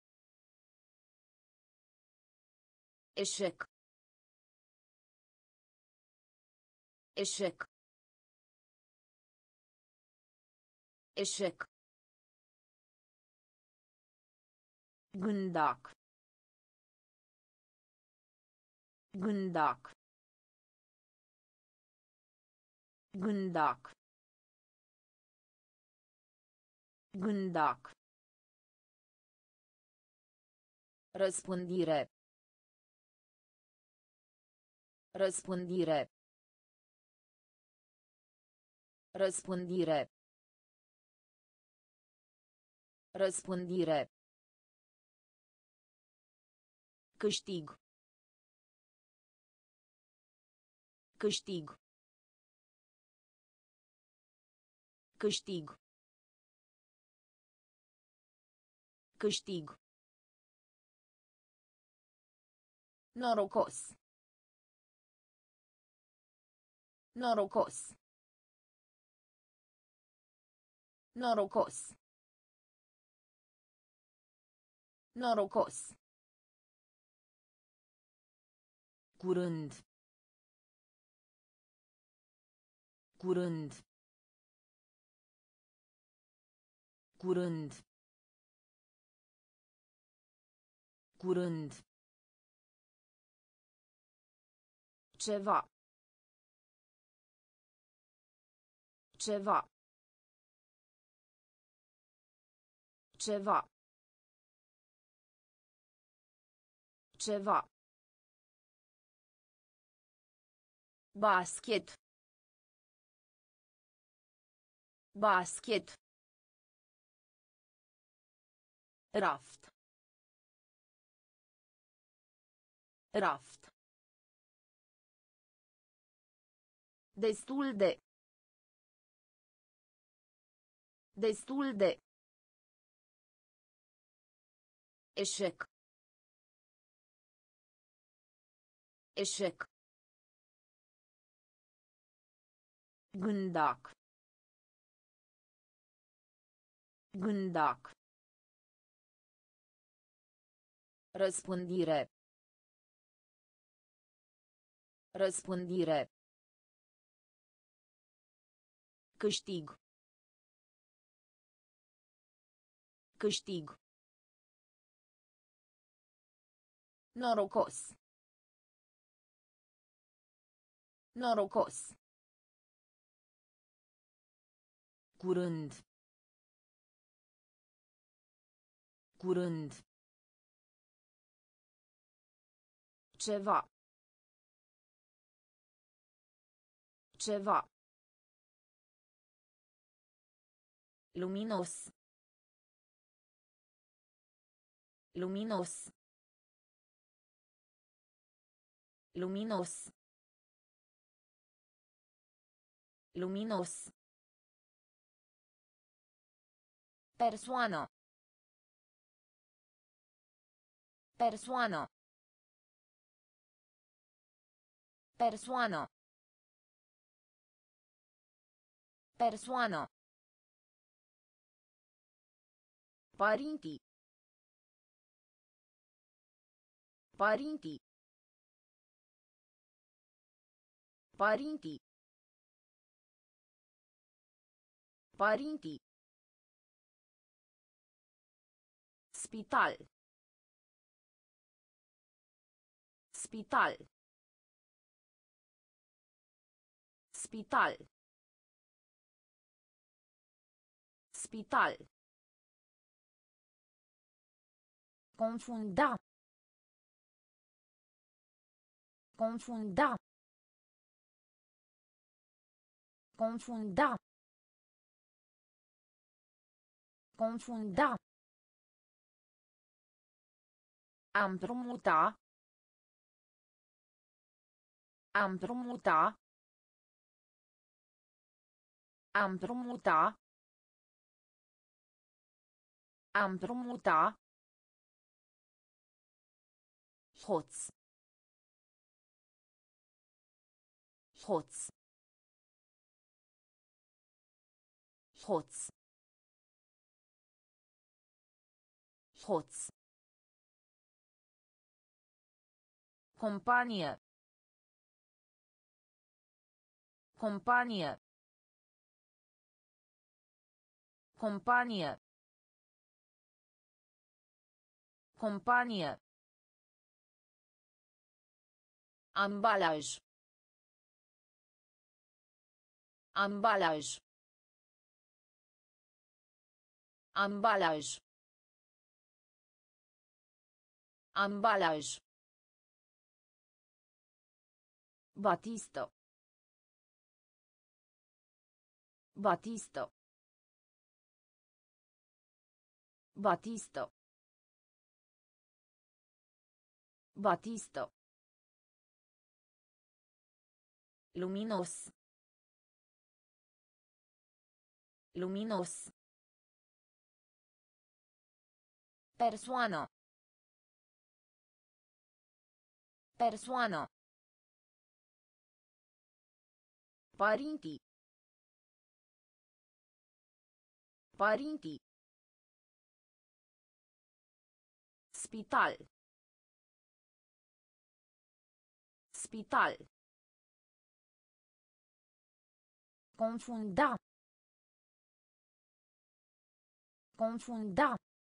Eșec. Eșec. Eșec. Gândac. Gândac. Gândac. Gândac. Răspândire. Răspândire. Răspândire. Răspândire. Câștig. Câștig. Câștig. Câștig. Norocos. Norocos. Norocos. Norocos. Curând. Curând. Curând. Curând. Ceva. Ceva. Ceva. Ceva. Basket. Basket. Raft. Raft. Destul de. Destul de. Eșec. Eșec. Gândac. Gândac. Răspândire. Răspândire. Câștig. Câștig. Norocos. Norocos. Curând. Curând. Ceva. Ceva. Luminos. Luminos. Luminos. Luminos. Persoană. Persoană. Persoană. Persoană. Părinții. Părinții. Părinții. Părinții. Spital. Spital. Spital. Spital. Confunda. Confunda. Confunda. Confunda. A împrumuta. A împrumuta. A împrumuta. A împrumuta. Hoț. Hoț. Hoț. Hoț. Companie. Companie. Companie. Companie. Ambalaj. Ambalaj. Ambalaj. Ambalaj. Batistă. Batistă. Batistă. Batistă. Luminos. Luminos. Persoană. Persoană. Părinții. Părinții. Spital. Spital. Confunda. Confunda.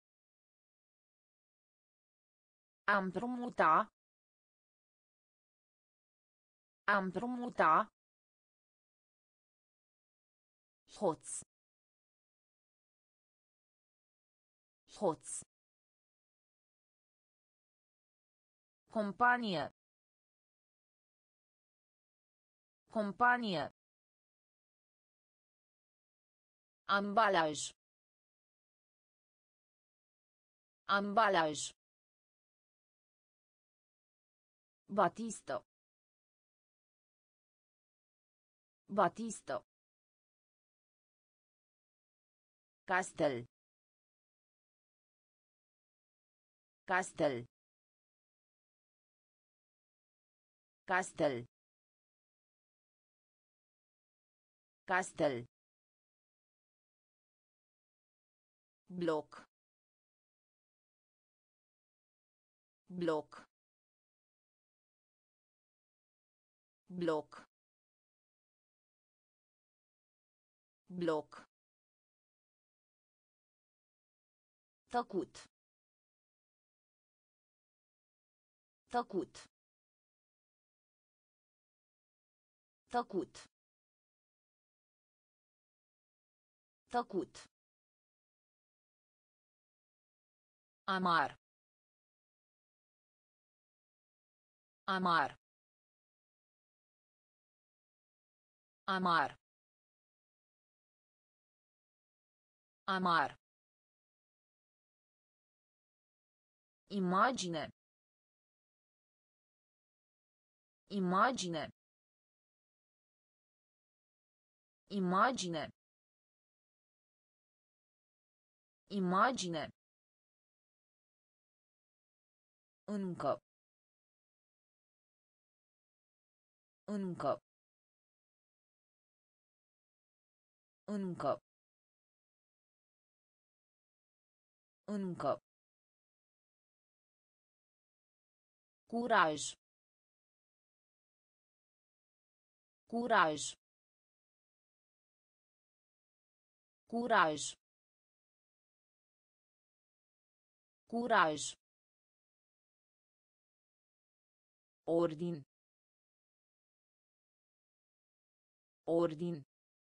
A împrumuta. A împrumuta. Hoț. Hoț. Companie. Companie. Ambalaj. Ambalaj. Batistă. Batistă. Castel. Castel. Castel. Castel. Bloc. Bloc. Bloc. Bloc. Tăcut. Tăcut. Tăcut. Tăcut. Amar. Amar. Amar. Amar. Imagine. Imagine. Imagine. Imagine. Încă. Încă. Încă. Încă. Curaj. Curaj. Curaj. Curaj. Ordin. Ordin.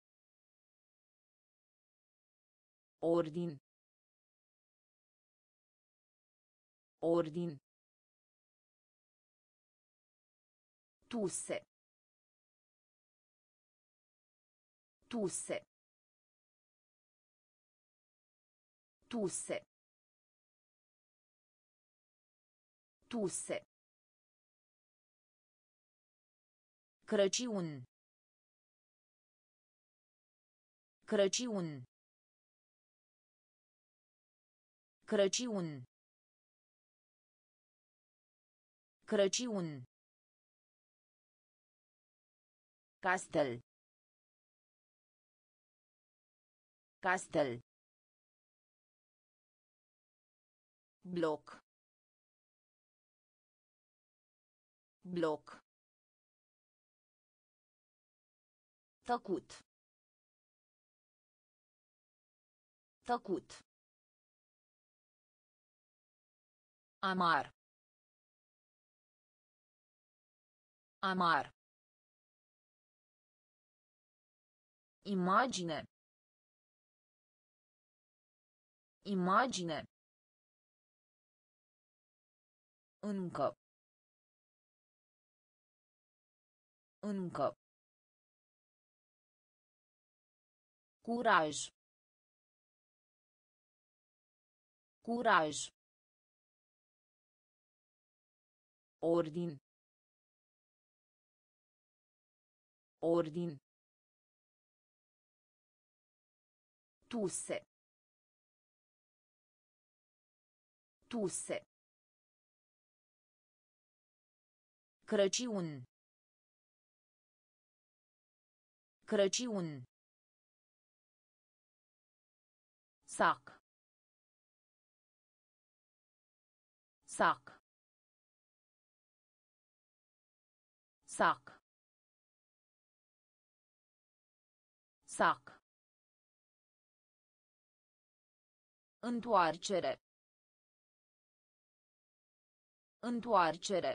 Ordin. Ordin. Tuse. Tuse. Tuse. Tuse. Crăciun. Crăciun. Crăciun. Crăciun. Castel. Castel. Bloc. Bloc. Tăcut. Tăcut. Amar. Amar. Imagine. Imagine. Încă. Încă. Curaj. Curaj. Ordin. Ordin. Tuse. Tuse. Crăciun. Crăciun. Sac. Sac. Sac. Sac. Întoarcere. Întoarcere.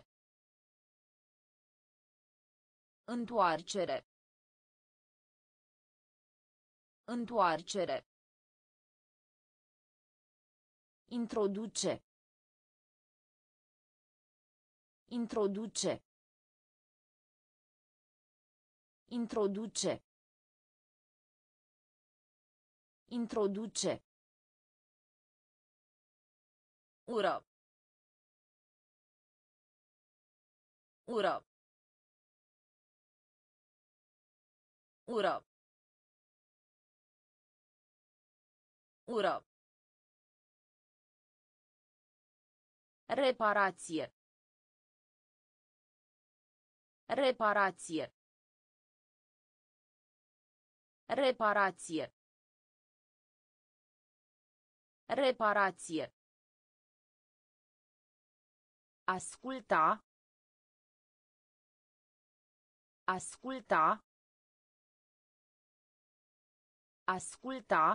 Întoarcere. Întoarcere. Introduce. Introduce. Introduce. Introduce. Ură. Ură. Ură. Ură. Reparație. Reparație. Reparație. Reparație. Asculta. Asculta. Asculta.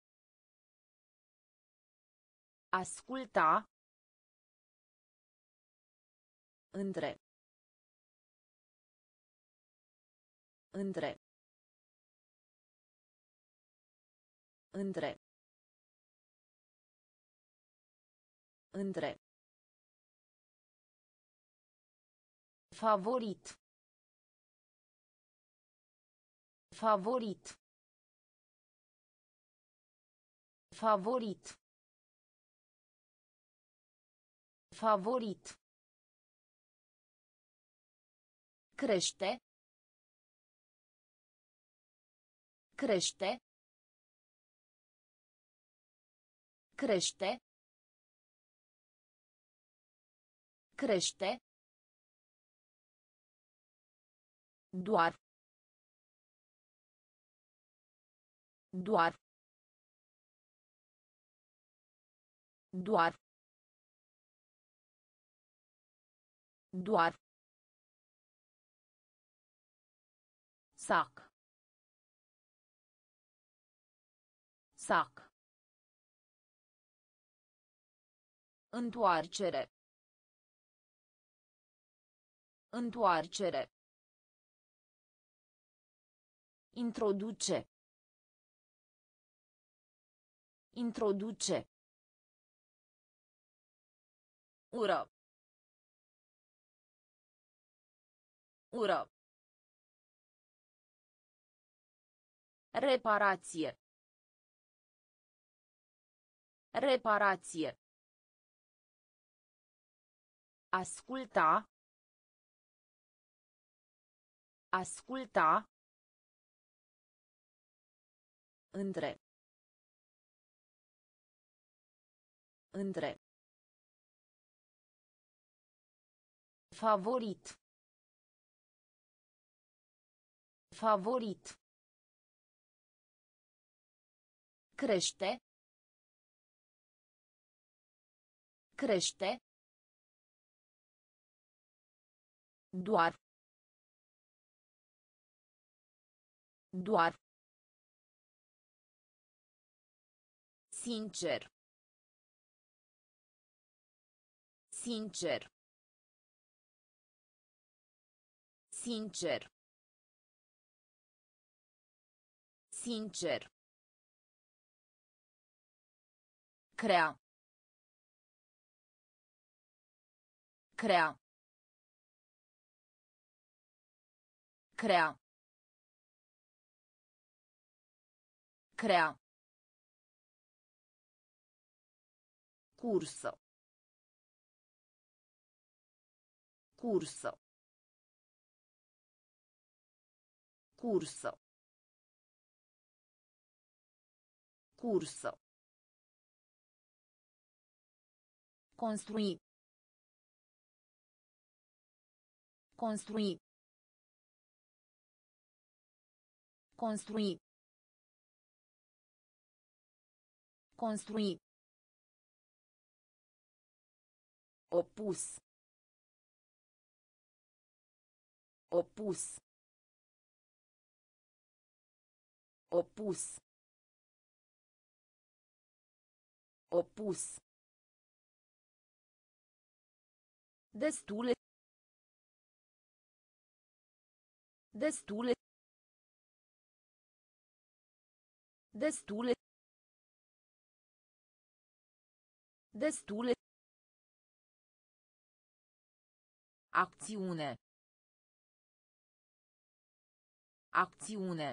Asculta. Între. Între. Între. Între. Favorit. Favorit. Favorit. Favorit. Crește. Crește. Crește. Crește. Doar. Doar. Doar. Doar. Sac. Sac. Întoarcere. Întoarcere. Introduce. Introduce. Ură. Ură. Reparație. Reparație. Asculta. Asculta. Între. Între. Favorit. Favorit. Crește. Crește. Doar. Doar. Sincer. Sincer. Sincer. Sincer. Crea. Crea. Crea. Crea. Cursă. Cursă. Cursă. Cursă. Construi. Construi. Construi. Construi. Opus. Opus. Opus. Opus. Destule. Destule. Destule. Destule. Acțiune. Acțiune.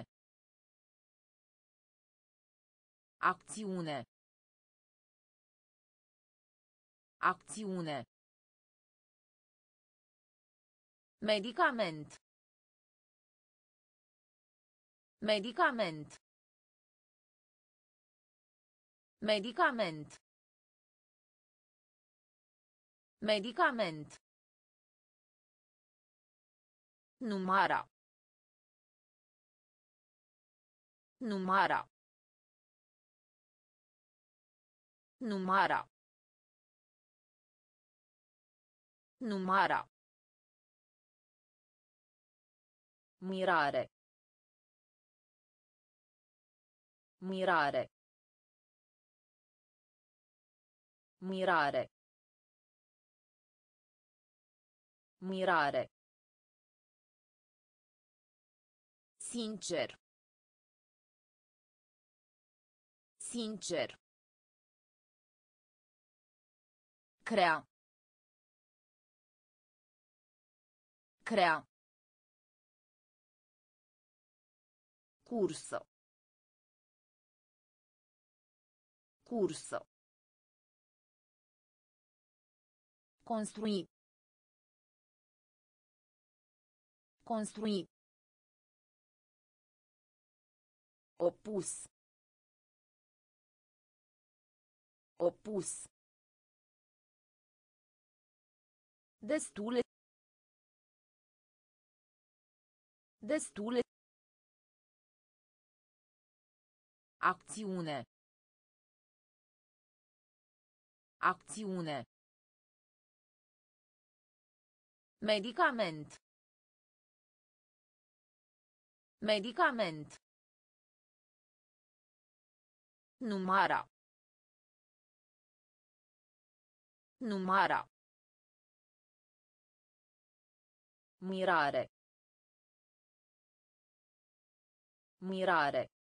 Acțiune. Acțiune. Medicament. Medicament. Medicament. Medicament. Numara. Numara. Numara. Numara. Mirare. Mirare. Mirare. Mirare. Sincer. Sincer. Crea. Crea. Curso. Curso. Construi. Construi. Opus. Opus. Destule. Destule. Acțiune. Acțiune. Medicament. Medicament. Numara. Numara. Mirare. Mirare.